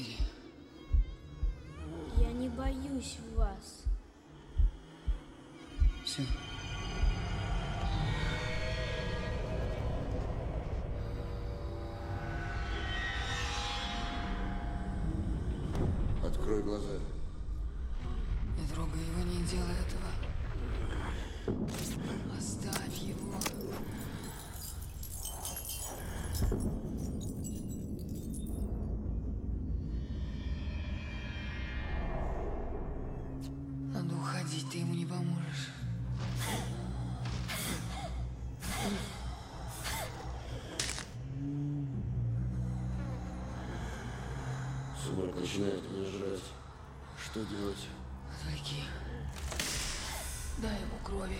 Я не боюсь вас. Все. Открой глаза. Не трогай его, не делай этого. Оставь его. Надо уходить, ты ему не поможешь. Сумрак начинает меня жрать. Что делать? Отвлеки. Дай ему крови.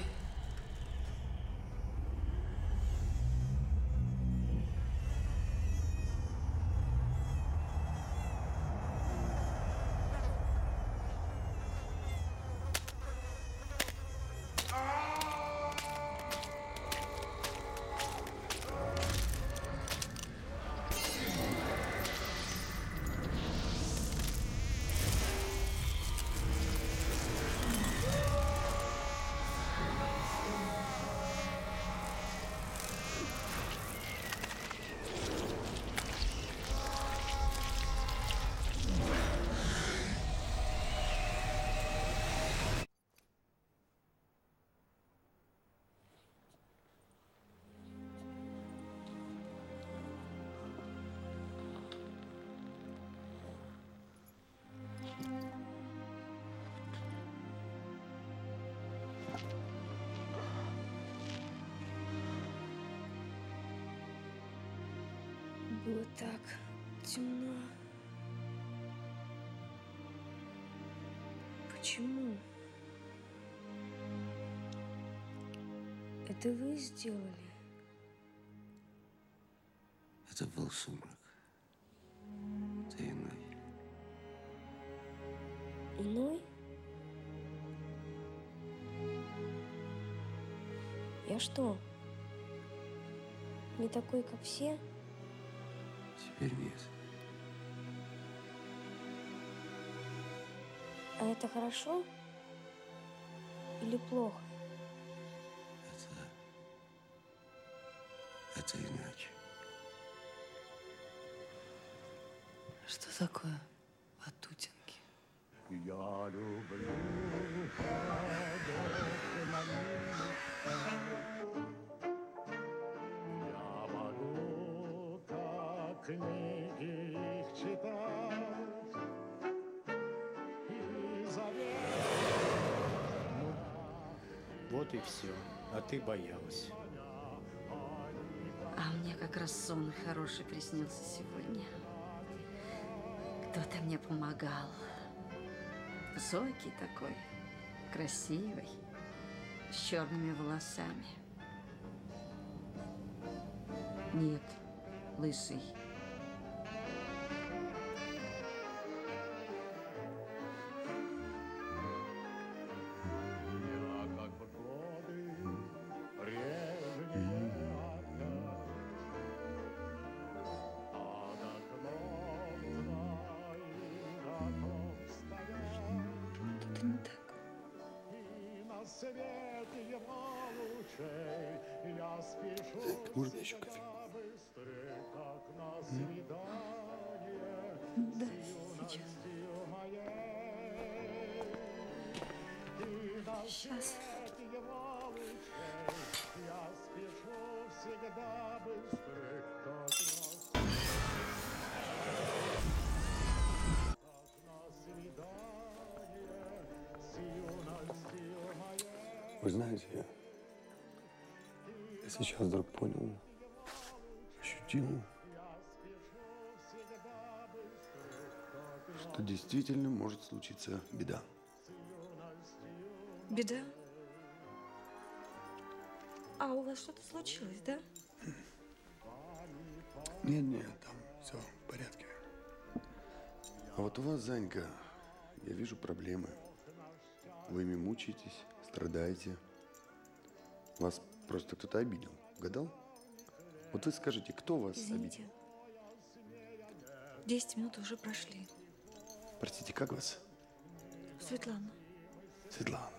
Было так темно. Почему? Это вы сделали? Это был сумрак. Ты иной. Иной? Я что? Не такой, как все? Теперь нет. А это хорошо или плохо? Это иначе. Что такое Ватутинки? Я люблю я могу так книги их читать и Вот и все. А ты боялась. А мне как раз сон хороший приснился сегодня. Кто-то мне помогал. Высокий такой, красивый, с черными волосами. Нет, лысый. Что-то не так. Можно еще кофе? Да, сейчас. Сейчас. Вы знаете, я сейчас вдруг понял, ощутил, что действительно может случиться беда. Беда? А у вас что-то случилось, да? Нет, там все в порядке. А вот у вас, Занька, я вижу проблемы. Вы ими мучаетесь, страдаете. Вас просто кто-то обидел. Угадал? Вот вы скажите, кто вас Извините. обидел? 10 минут уже прошли. Простите, как вас? Светлана. Светлана.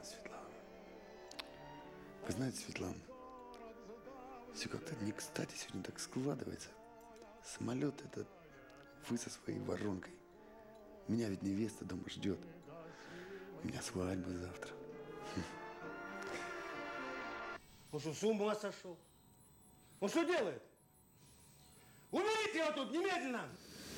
Вы знаете, Светлана, все как-то не кстати сегодня так складывается. Самолет этот, вы со своей воронкой. Меня ведь невеста дома ждет. У меня свадьба завтра. Он что, с ума сошел? Он что делает? Уберите его тут немедленно!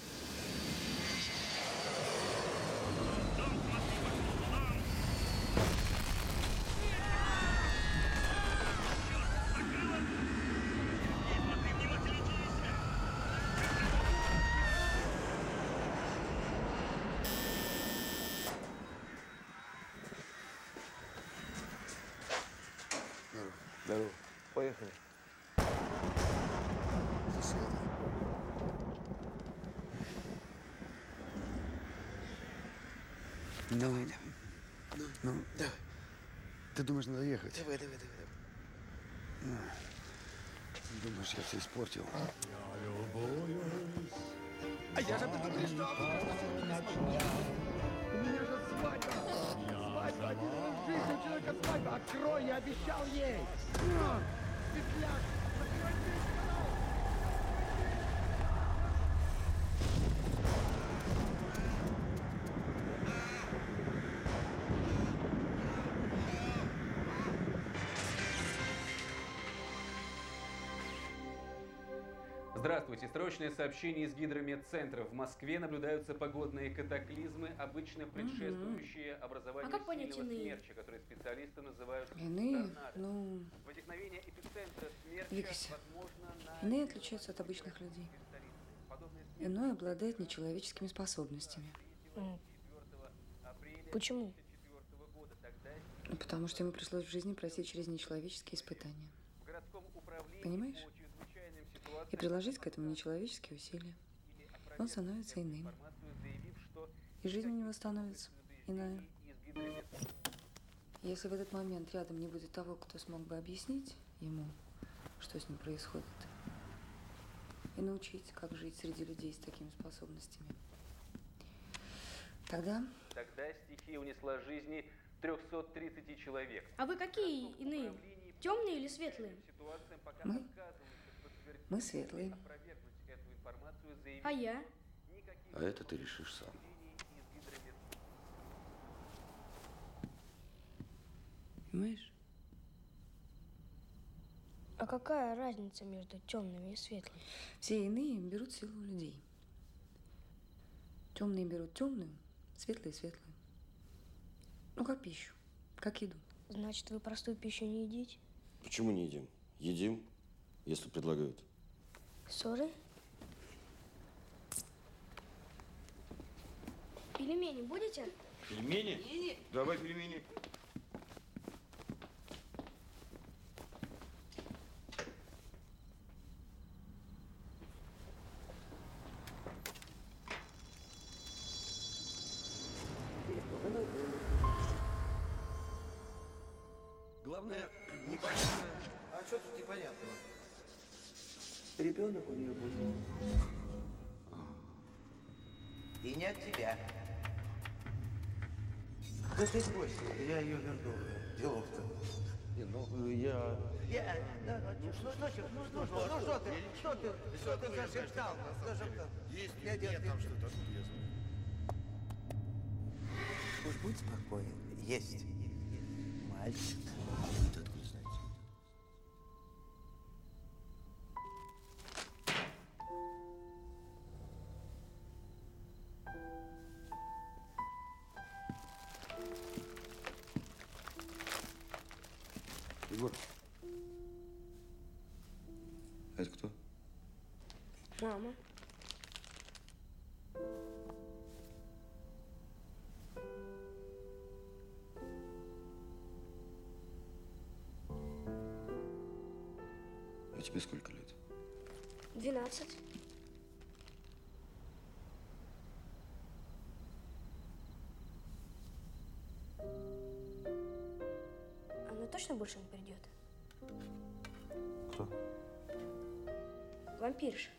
Здорово. Поехали. Давай. Ну, давай. Ты думаешь, надо ехать? Давай. Думаешь, я все испортил? А я же предупреждал. У меня же свадьба. Свадьба. Один раз в жизни у человека свадьба. Открой, я обещал ей. Светляк, закрой дверь, пожалуйста. Здравствуйте. Срочное сообщение из гидрометцентра. В Москве наблюдаются погодные катаклизмы, обычно предшествующие образованию сильного смерча, которые специалисты называют Иные? торнадо. Ну, Возникновение эпицентра смерча Викуся, возможно на... иные отличаются от обычных людей. Иной обладает нечеловеческими способностями. Почему? Потому что ему пришлось в жизни пройти через нечеловеческие испытания. Понимаешь? И приложить к этому нечеловеческие усилия. Он становится иным. И жизнь у него становится иная. Если в этот момент рядом не будет того, кто смог бы объяснить ему, что с ним происходит, и научить, как жить среди людей с такими способностями, тогда стихия унесла жизни 330 человек. А вы какие иные? Темные или светлые? Мы светлые. А я? А это ты решишь сам. Понимаешь? А какая разница между темными и светлыми? Все иные берут силу у людей. Темные берут темную, светлые светлую. Ну, как пищу, как еду. Значит, вы простую пищу не едите? Почему не едим? Едим, если предлагают. Ссоры? Пельмени будете? Пельмени? Давай пельмени. Главное, непонятно. А что тут непонятного? Ребенок у нее будет. И не от тебя. Да ты брось, я ее верну. Делов-то. Не, ну, я... Что ты зашептал? Есть нет там что-то, откуда я знаю? Уж будь спокоен. Есть. Мальчик. Ты откуда знаете? Егор. А это кто? Мама. А тебе сколько лет? 12. Она точно больше не придет? Кто? Вампирша.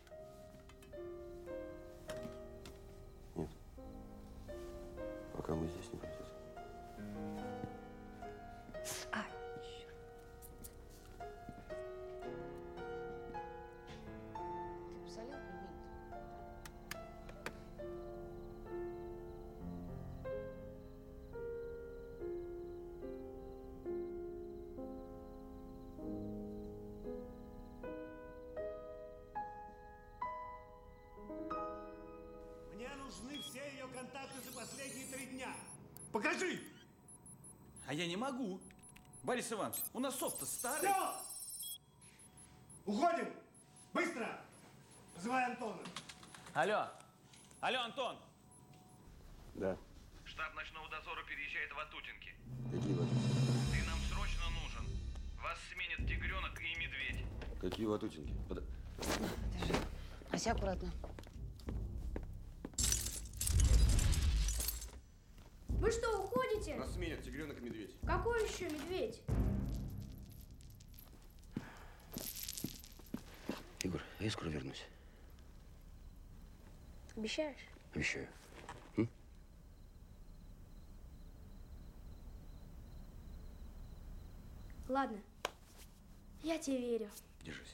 Нет. Пока мы здесь не придет. Мне нужны все ее контакты за последние 3 дня. Покажи! А я не могу. Борис Иванович, у нас софт-то старый. Все! Уходим! Быстро! Вызывай Антона. Алло. Алло, Антон. Да. Штаб ночного дозора переезжает в Ватутинки. Какие Ватутинки? Ты нам срочно нужен. Вас сменят Тигренок и Медведь. Какие Ватутинки? Ася, аккуратно. Вы что, уходите? Нас сменят Тигренок и Медведь. Какой еще медведь? Егор, я скоро вернусь. Обещаешь? Обещаю. Ладно. Я тебе верю. Держись.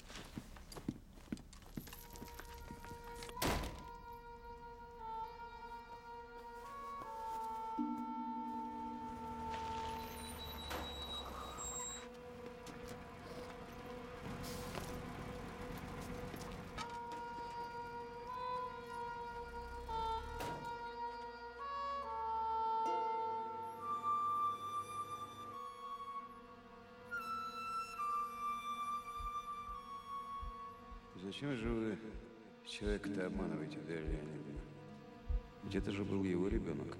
Зачем же вы человека-то обманываете, Дарья Леонидовна? Ведь это же был его ребенок.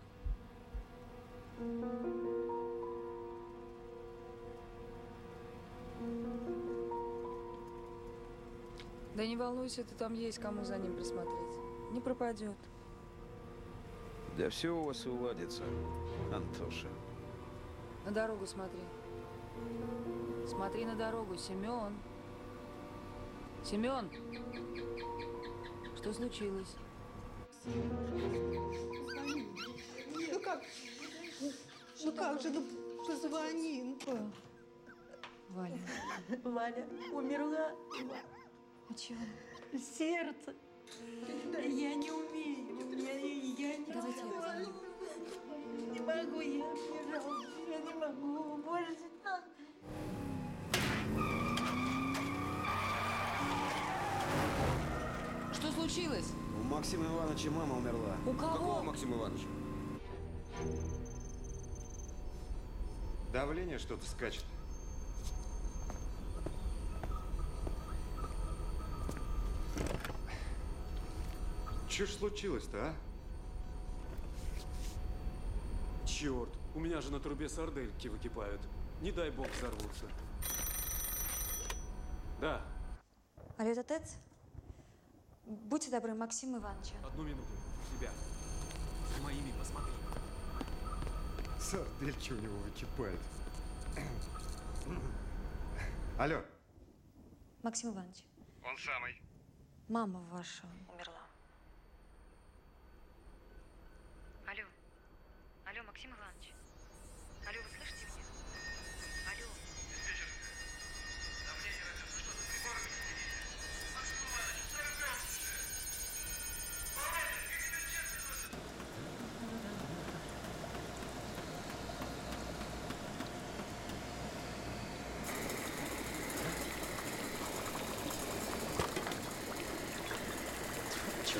Да не волнуйся, ты там есть кому за ним присмотреть. Не пропадет. Да все у вас и уладится, Антоша. На дорогу смотри. Смотри на дорогу, Семен. Семен! Что случилось? Ну как? Ну как же, ну позвони. Валя. Валя умерла. А чего? Сердце. Я не умею. Я не Давайте я позвоню. Не могу я, пожалуйста. Я не могу. Больше так. Что случилось? У Максима Ивановича мама умерла. У кого? Какого Максима Ивановича? Давление что-то скачет. Что ж случилось-то, а? Черт, у меня же на трубе сардельки выкипают. Не дай бог взорвутся. Да, Алло, это ТЭЦ? Будьте добры, Максим Иванович. одну минуту. Тебя. За моими посмотри. Сардельки у него выкипают. Алло. Максим Иванович, Он самый. мама ваша умерла. Алло. Алло, Максим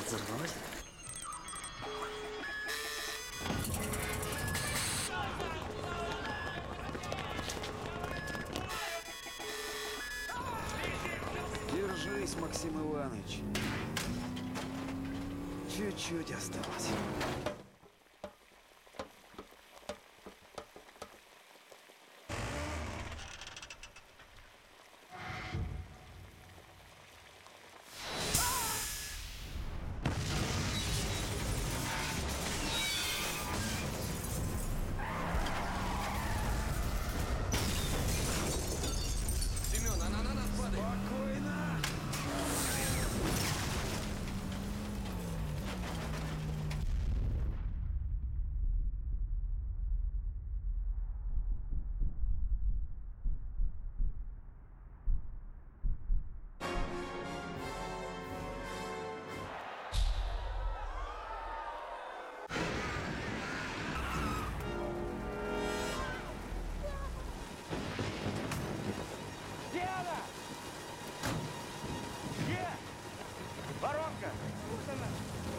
Взорвалась? Держись, Максим Иванович. Чуть-чуть осталось. Семен, она на нас падает. Спокойно. Где она? Где? Воронка! Вот она.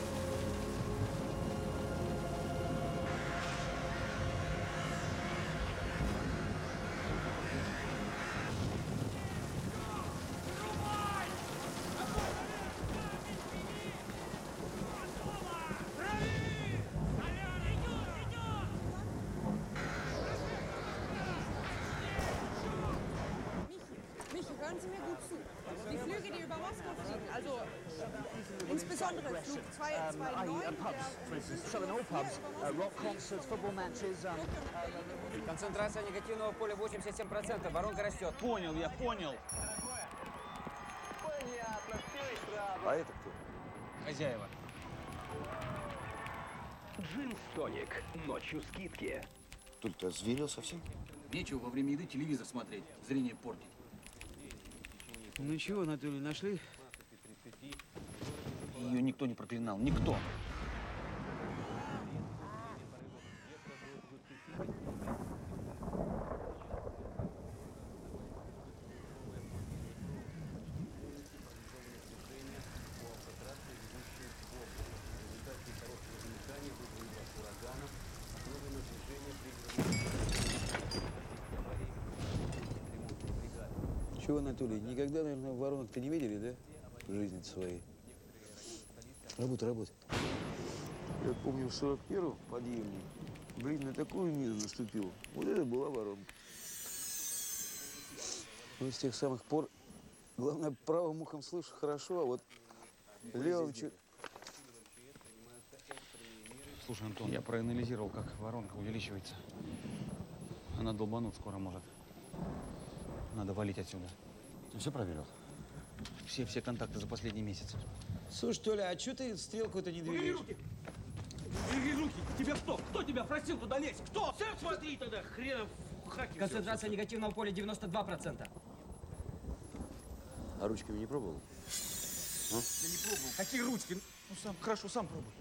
Michi, hören Sie mir gut zu. Die Flüge, die über Moskau fliegen, also insbesondere Flug 229. Selling all pubs, rock concerts, football matches. Концентрация негативного поля 87%. Воронка растет. Понял, я понял. А это кто? Хозяева. Джин Тоник. Ночью скидки. Тут ты озверел совсем? Нечего во время еды телевизор смотреть. Зрение портит. Ну чего, Анатолий, нашли? Ее никто не проклинал, никто. Чего, Анатолий, никогда, наверное, воронок-то не видели, да? В жизни своей. Работа, работа. Я помню, в 41-м подъемник, блин, на такую мину наступил. Вот это была воронка. Ну, с тех самых пор, главное, правым ухом слышу хорошо, а вот левым чуть... Слушай, Антон, я проанализировал, как воронка увеличивается. Она долбануть скоро может. Надо валить отсюда. Ты все проверил? Все контакты за последний месяц. Слушай, Толя, а что ты стрелку-то не двигаешь? Убери руки! Тебя кто? Кто тебя просил туда лезть? Кто? Сам смотри тогда, хренов хаки. Концентрация негативного поля 92%. А ручками не пробовал? Я не пробовал. Какие ручки? Ну, сам, хорошо, сам пробуй.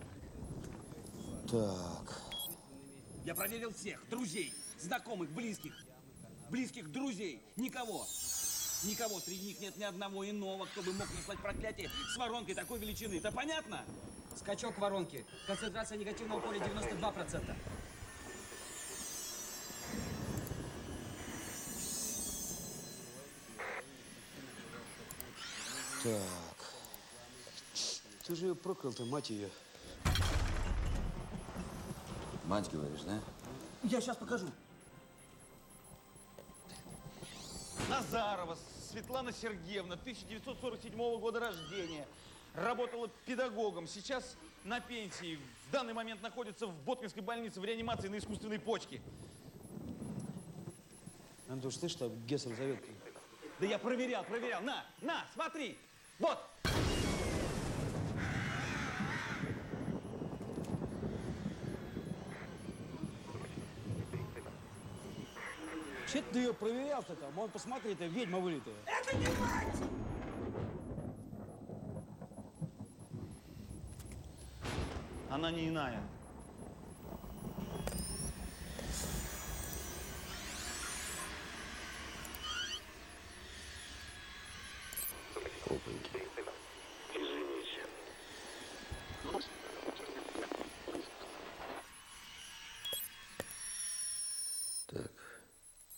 Так. Я проверил всех. Друзей, знакомых, близких. Близких друзей. Никого. Никого. Среди них нет ни одного иного, кто бы мог наслать проклятие с воронкой такой величины. Это понятно? Скачок воронки. Концентрация негативного поля 92%. Так. Ты же ее проклял-то, мать ее. Мать, говоришь, да? Я сейчас покажу. Назарова Светлана Сергеевна, 1947 года рождения. Работала педагогом, сейчас на пенсии. В данный момент находится в Боткинской больнице в реанимации на искусственной почке. Антош, ты что, Гессер зовет? Да я проверял. На, смотри. Вот. Че ты ее проверял-то там? Вон, посмотри, это ведьма вылитая. Это не мать! Она не иная. Опаньки. Извините.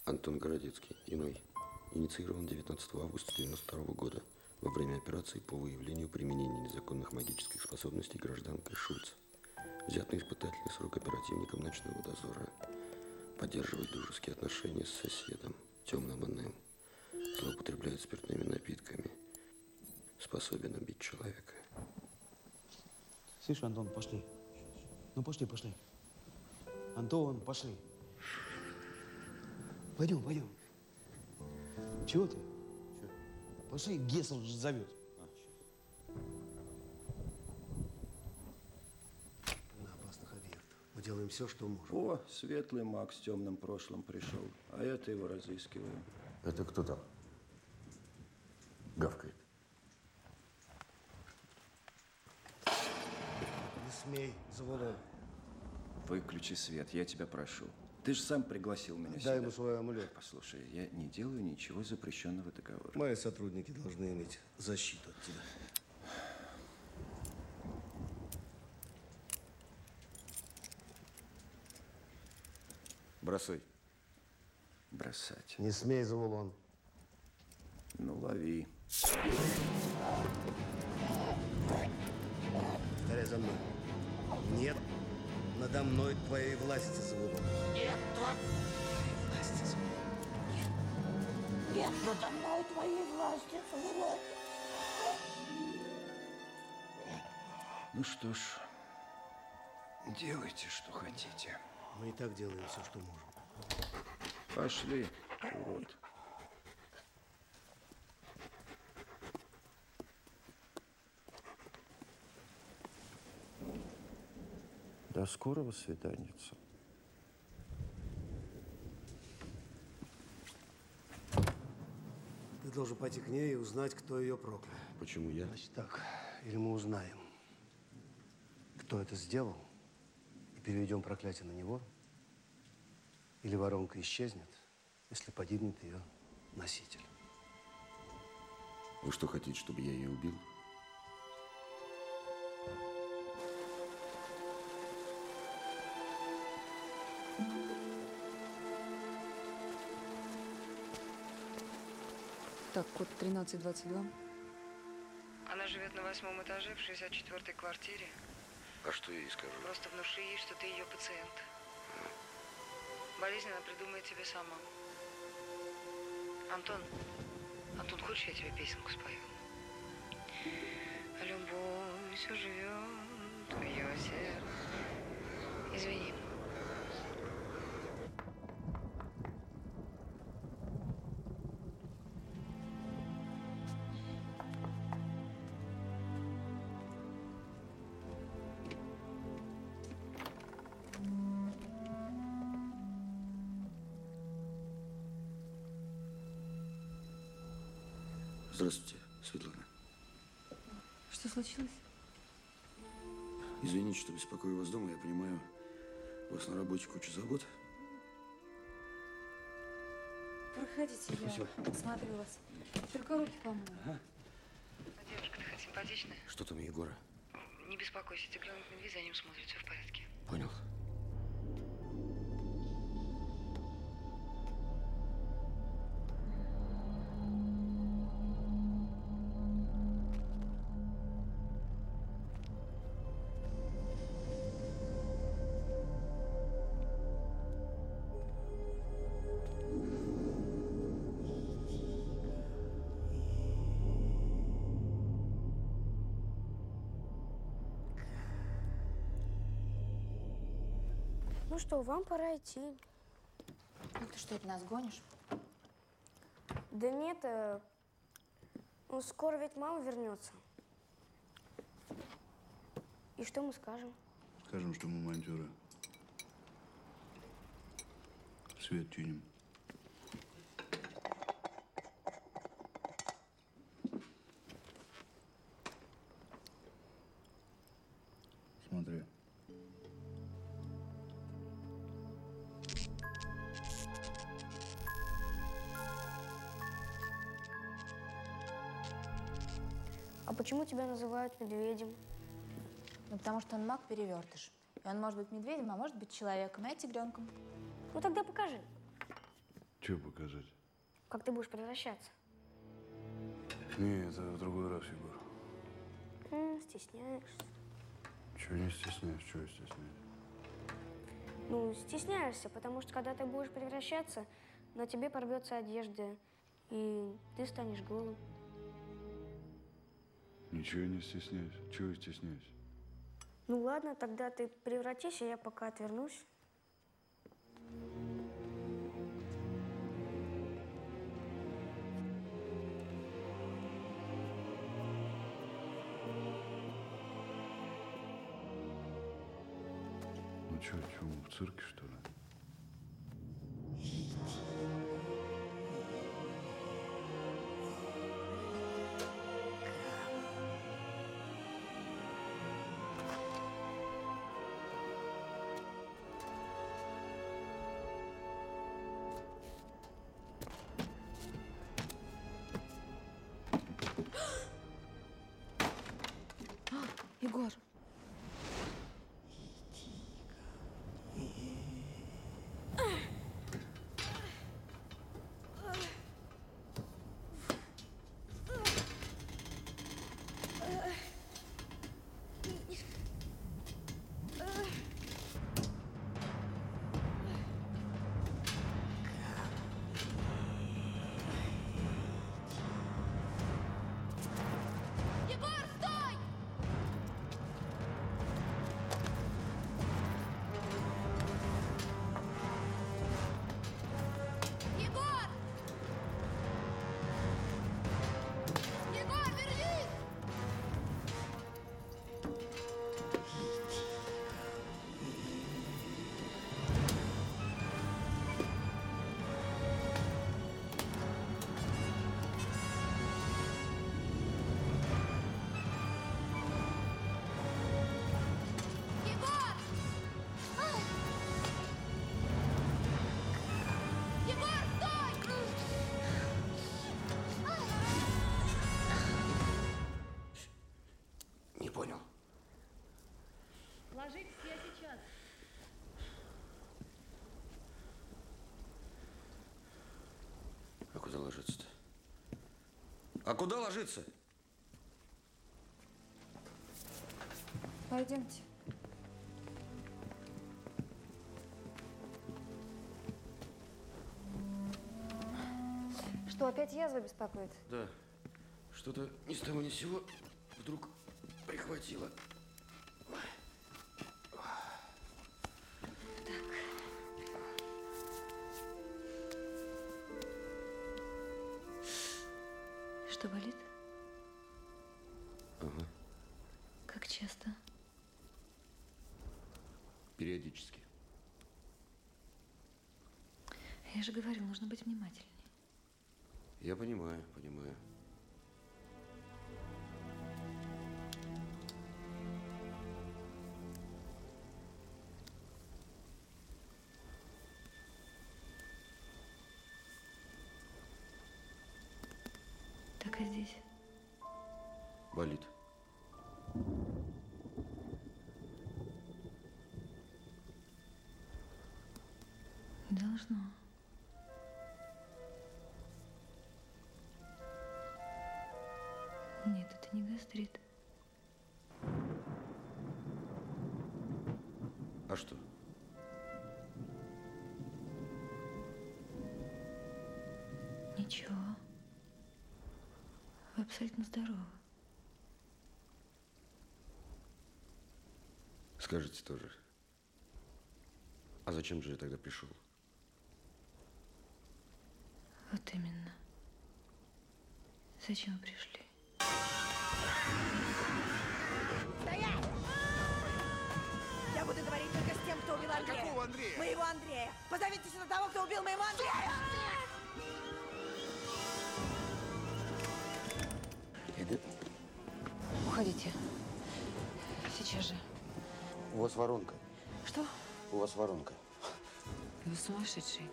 Антон Городецкий, иной. Инициирован 19 августа 1992 года во время операции по выявлению применения незаконных магических способностей гражданкой Шульц. Взят на испытательный срок оперативником ночного дозора. Поддерживает дружеские отношения с соседом, темным Н.М. Злоупотребляет спиртными напитками. Способен убить человека. Слышь, Антон, пошли. Ну, пошли. Антон, пошли. Пойдем. Чего ты? Пошли, Гесел же зовет. На опасных объектах. Мы делаем все, что можем. О, светлый маг с темным прошлым пришел. А это его разыскиваем. Это кто там? Гавкает. Не смей, Завулон. Выключи свет, я тебя прошу. Ты же сам пригласил меня сюда. Дай ему свой амулет. Послушай, я не делаю ничего запрещенного договора. Мои сотрудники должны иметь защиту от тебя. Бросай. Бросать. Не смей, Завулон. Ну, лови. Повторяй за мной. Нет надо мной твоей власти, Завулон. Нет твоей власти, Завулон. Нет надо мной твоей власти, Завулон. Ну что ж, делайте, что хотите. Мы и так делаем все, что можем. Пошли, урод. До скорого свиданица. Ты должен пойти к ней и узнать, кто ее проклял. Почему я? Значит так, или мы узнаем, кто это сделал, и переведем проклятие на него, или воронка исчезнет, если погибнет ее носитель. Вы что, хотите, чтобы я ее убил? Так, код 1322. Она живет на 8-м этаже в 64-й квартире. А что я ей скажу? Просто внуши ей, что ты ее пациент. Болезнь она придумает тебе сама. Антон, хочешь, я тебе песенку спою? Любовь все живет в ее сердце. Извини. Здравствуйте, Светлана. Что случилось? Извините, что беспокою вас дома. Я понимаю, у вас на работе куча забот. Проходите, Спасибо. я смотрю вас. Только руки помою. Ага. Девушка, ты хоть симпатичная? Что там, Егора? Не беспокойся, тигренок медведь за ним смотрит, все в порядке. Понял. Ну что, вам пора идти. Ну ты что, это нас гонишь? Да нет, ну скоро ведь мама вернется. И что мы скажем? Скажем, что мы монтёры. Свет чиним. Смотри. А почему тебя называют медведем? Ну, потому что он маг-перевертыш. И он может быть медведем, а может быть человеком, а я тигренком. Ну тогда покажи. Что показать? Как ты будешь превращаться? Не, это в другой раз, Егор. Стесняешься. Чего не стесняюсь? Чего я стесняюсь? Ну, стесняешься, потому что когда ты будешь превращаться, на тебе порвется одежда, и ты станешь голым. Ничего я не стесняюсь. Чего я стесняюсь? Ну ладно, тогда ты превратись, а я пока отвернусь. Ну что, мы в цирке, что ли? Егор. Не понял. Ложитесь, я сейчас. А куда ложиться-то? А куда ложиться? Пойдемте. Что, опять язва беспокоит? Да. Что-то ни с того ни с сего вдруг прихватило. Что, болит? Ага. Как часто? Периодически. Я же говорил, нужно быть внимательнее. Я понимаю, понимаю. Так и здесь. Болит. Должно. Нет, это не гастрит. А что? Ничего. Вы абсолютно здоровы. Скажите тоже. А зачем же я тогда пришел? Вот именно. Зачем вы пришли? Стоять! Я буду говорить только с тем, кто убил Андрея. Какого Андрея? Моего Андрея. Позовите сюда того, кто убил моего Андрея. Уходите. Сейчас же. У вас воронка. Что? У вас воронка. Вы сумасшедший.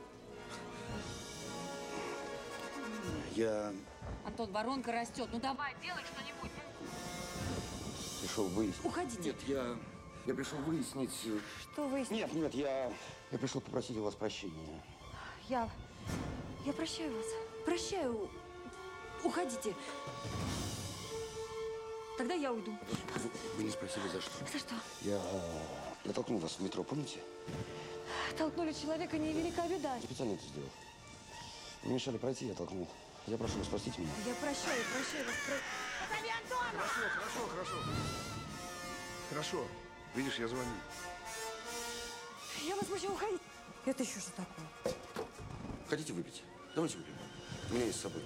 Я Антон, воронка растет. Ну давай, делай что-нибудь. пришел выяснить. Уходите. Нет, я пришел выяснить. Что выяснить? Нет, я пришел попросить у вас прощения. Я Я прощаю вас. Прощаю. Уходите. Тогда я уйду. Вы не спросили, за что? За что? Я толкнул вас в метро, помните? Толкнули человека, невелика беда. Я специально это сделал. Вы мешали пройти, я толкнул. Я прошу вас, простите меня. Я прощаю вас. Позови Антона! Хорошо. Хорошо. Видишь, я звоню. Я вас прошу, уходить. Это еще что такое? Хотите выпить? Давайте выпьем. У меня есть с собой.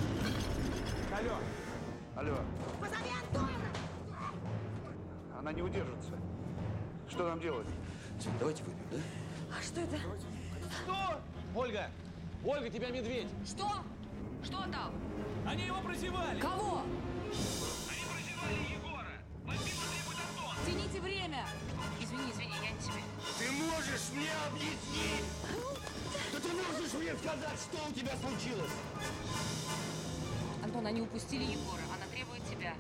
Алло. Позови Антона! Она не удержится. Что нам делать? Давайте выпьем, да? А что это? Что? Ольга! Ольга, тебя медведь! Что? Что там? Они его прозевали! Кого? Они прозевали Егора! Возьми, потребует Антон! Тяните время. Извини, я не тебе. Ты можешь мне объяснить? Да ты можешь мне сказать, что у тебя случилось? Антон, они упустили Егора. Она требует тебя.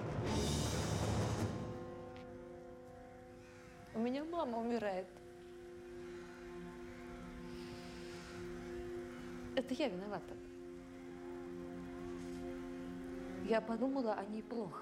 У меня мама умирает. Это я виновата. Я подумала о ней плохо.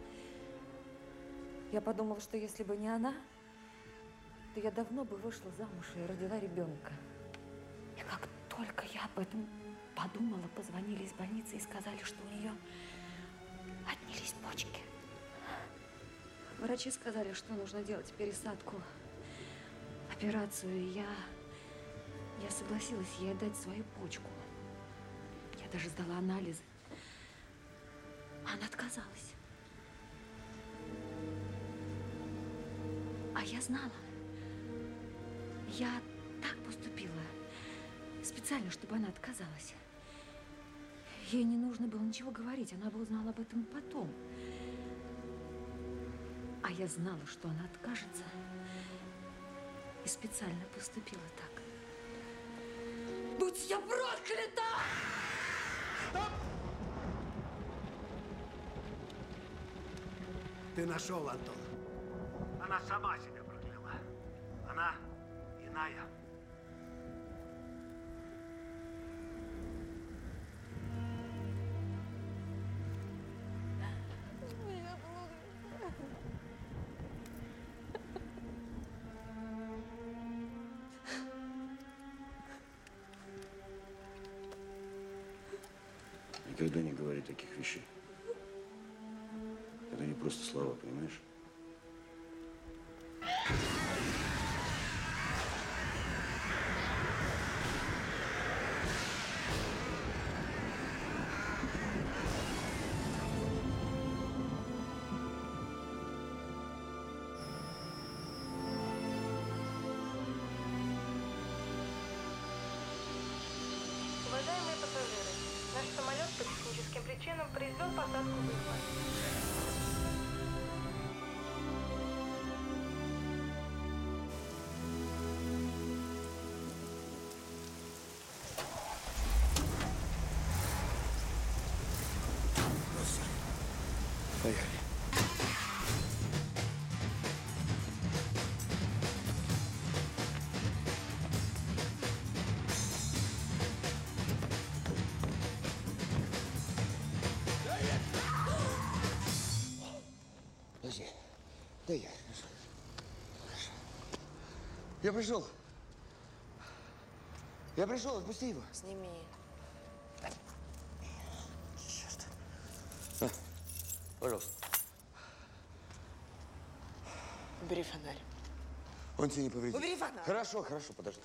Я подумала, что если бы не она, то я давно бы вышла замуж и родила ребенка. И как только я об этом подумала, позвонили из больницы и сказали, что у нее отнялись почки. Врачи сказали, что нужно делать пересадку, операцию, и я согласилась ей отдать свою почку. Я даже сдала анализы. Она отказалась. А я знала. Я так поступила. Специально, чтобы она отказалась. Ей не нужно было ничего говорить. Она бы узнала об этом потом. А я знала, что она откажется. И специально поступила так. Будь я проклята! Стоп! Ты нашел Антона. Она сама себя прокляла. Она иная. Никогда не говори таких вещей. Это не просто слова, понимаешь? Уважаемые пассажиры, наш самолет по техническим причинам произвел посадку в Иркутск. Поехали. Подожди. Да я. Я пришел. Я пришел, отпусти его. Сними. Черт. А, пожалуйста. Убери фонарь. Он тебе не повредит. Убери фонарь. Хорошо, подожди.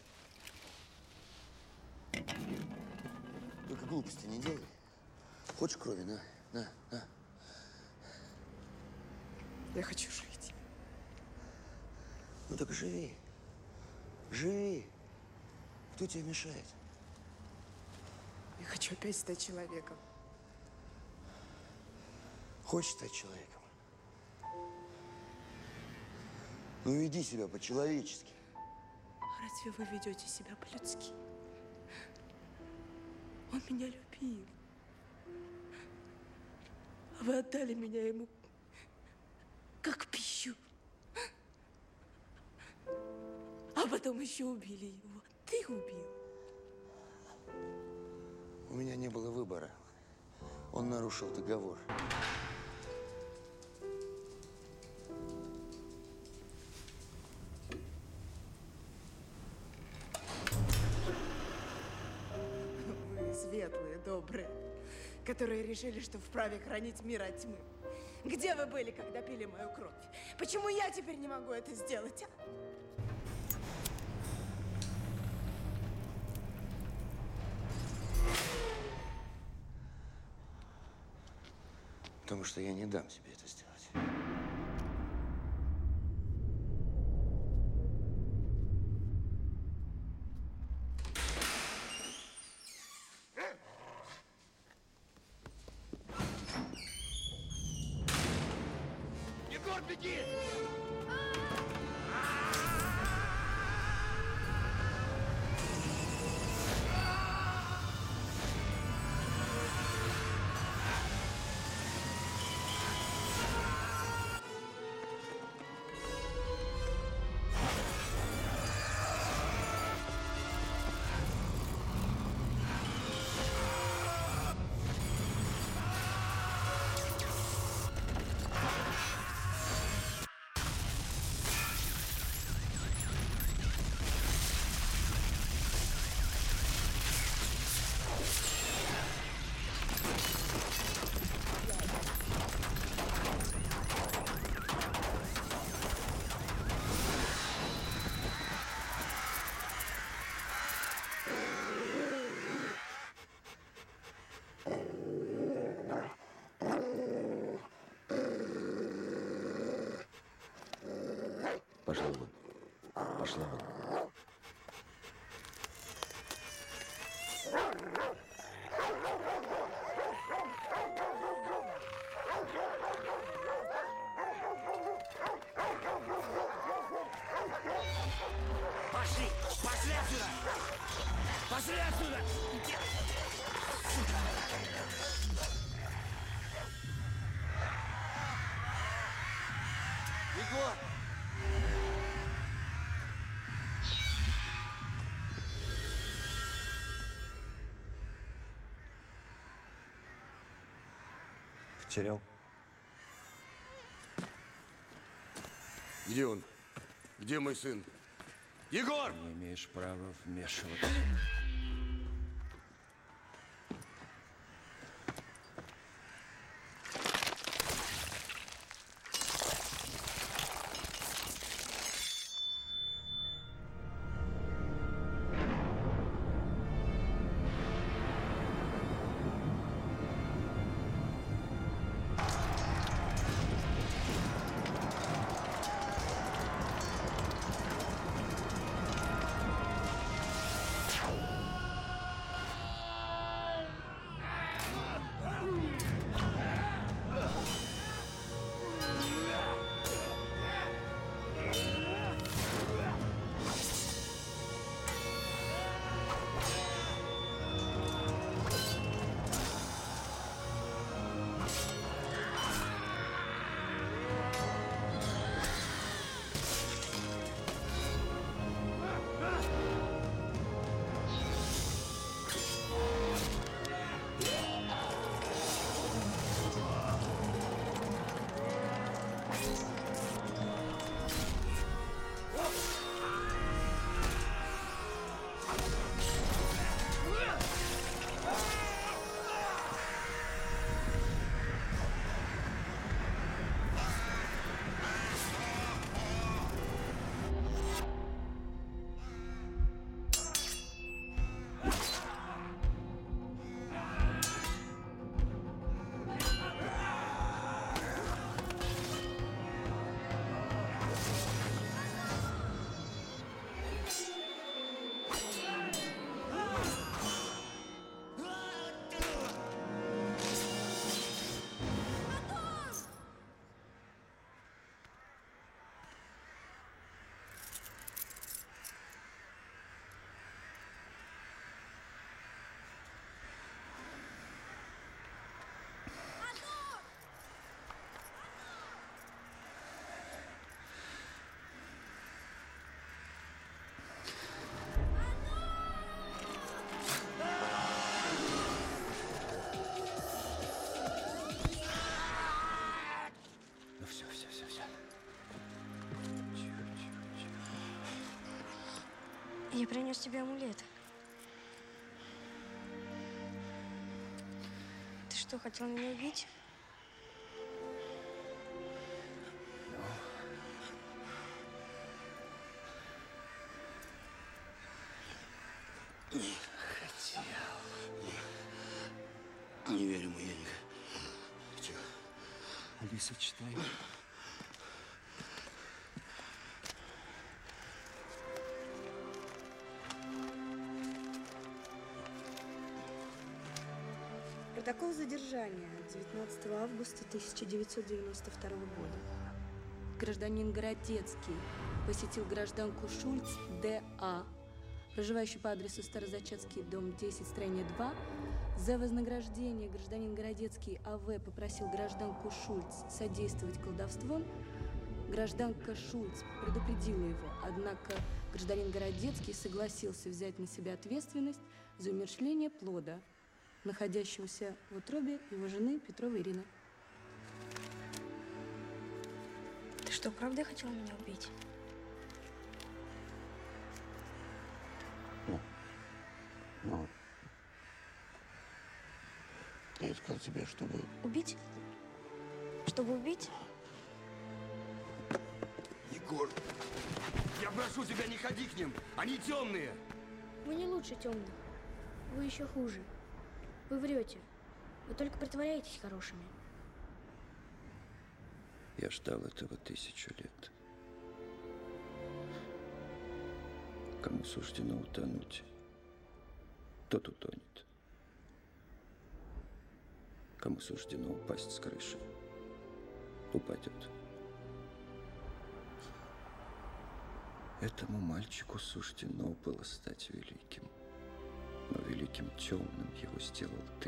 Только глупости не делай. Хочешь крови? На. Я хочу жить. Ну так живи. Живи. Кто тебе мешает? Я хочу опять стать человеком. Хочешь стать человеком? Ну веди себя по-человечески. Разве вы ведете себя по-людски? Он меня любил. А вы отдали меня ему как пищу. А потом еще убили его. Ты убил. меня не было выбора. Он нарушил договор. Вы светлые, добрые, которые решили, что вправе хранить мир от тьмы. Где вы были, когда пили мою кровь? Почему я теперь не могу это сделать, а? Потому что я не дам себе это сделать. Егор, беги! Пошла вон. Пошла вон. Пошли! Пошли отсюда! Пошли отсюда! Егор! Потерял. Где он? Где мой сын? Егор! Не имеешь права вмешиваться. Я принес тебе амулет. Ты что, хотел меня убить? Не хотел. Не верю ему, Яника. Тихо. Алиса, читай. Протокол задержания 19 августа 1992 года. Гражданин Городецкий посетил гражданку Шульц Д.А., проживающую по адресу Старозачатский, дом 10, строение 2. За вознаграждение гражданин Городецкий А.В. попросил гражданку Шульц содействовать колдовством. Гражданка Шульц предупредила его, однако гражданин Городецкий согласился взять на себя ответственность за умерщвление плода, находящегося в утробе его жены Петровой Ирины. Ты что, правда хотел меня убить? Ну, я искал тебя, чтобы... Убить? Чтобы убить? Егор, я прошу тебя, не ходи к ним! Они темные! Вы не лучше темных. Вы еще хуже. Вы врете. Вы только притворяетесь хорошими. Я ждал этого 1000 лет. Кому суждено утонуть, тот утонет. Кому суждено упасть с крыши, упадет. Этому мальчику суждено было стать великим. Но великим темным его сделал ты.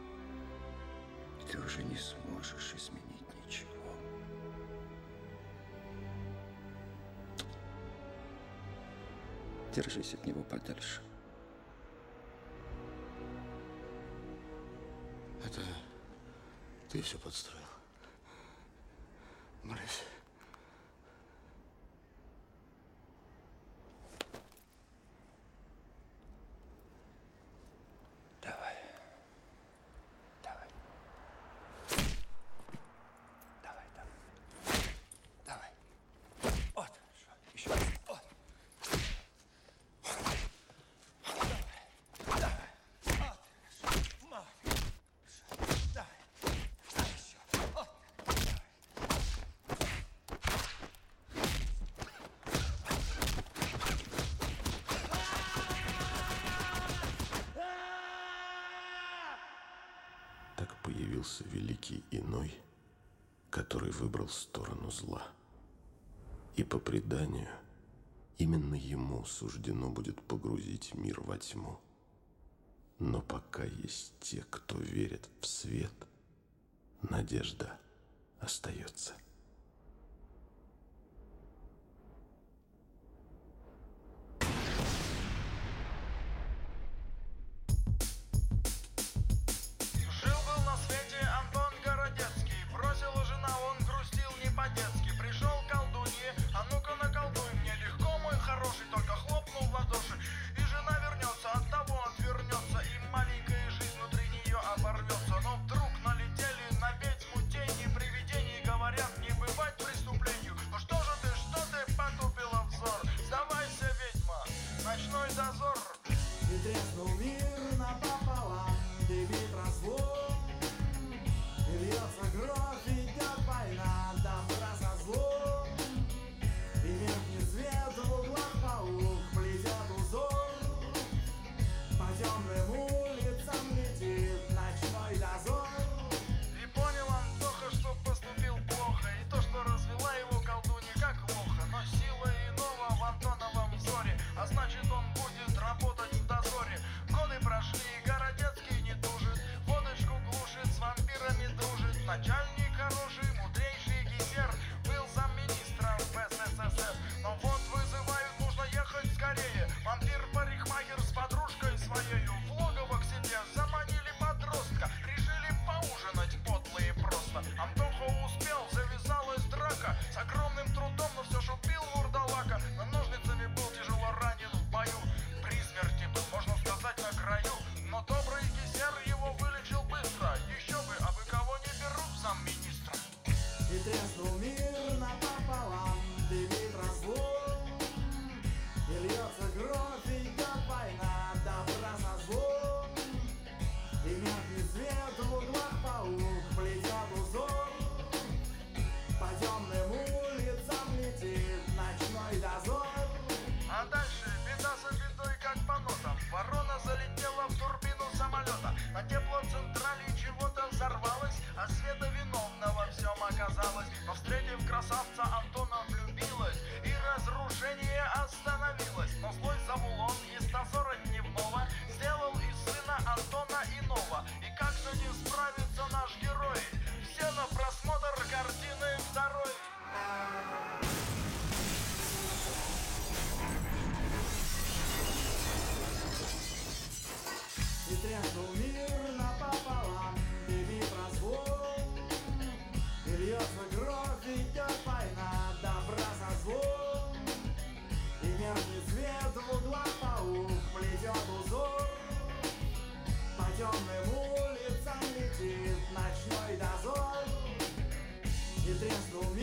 И ты уже не сможешь изменить ничего. Держись от него подальше. Это ты все подстроил. Борис. Давай. Давай. Давай, давай. Давай. Вот. Еще раз. Вот. Так появился великий иной, который выбрал сторону зла. И по преданию, именно ему суждено будет погрузить мир во тьму. Но пока есть те, кто верит в свет, надежда остается. Жил-был на свете Антон Городецкий. Бросила жена, он грустил не по-детски. Пришел к колдунье, а ну-ка наколдуй мне. Легко, мой хороший, только хлопнул в ладоши. И жена вернется, от того отвернется. И маленькая жизнь внутри нее оборвется. Но вдруг налетели на ведьму тени. Привидений говорят, не бывать преступлению. Ну что ты потупила взор? Сдавайся, ведьма, ночной дозор. И треснул мир напополам, дебит разлом. И льется кровь, идет война, добра со злом. И верхний свет в углах паук плетет узор. По темным улицам летит ночной дозор. И понял Антоха, что поступил плохо. И то, что развела его колдунья, как лоха. Но сила иного в Антоновом взоре. А значит, он будет работать в дозоре. Годы прошли, Городецкий не тужит. Водочку глушит, с вампирами дружит. Начальник хороший, мудрейший гисер. Был замминистра в СССР. Но вот вызывают, нужно ехать скорее. Вампир-парикмахер с подружкой своею в логово к себе заманили подростка. Решили поужинать подлые просто. Антоха успел, завязалась драка. С огромным трудом, но все ж убил вурдалака. Но ножницами был тяжело ранен в бою. прекрасно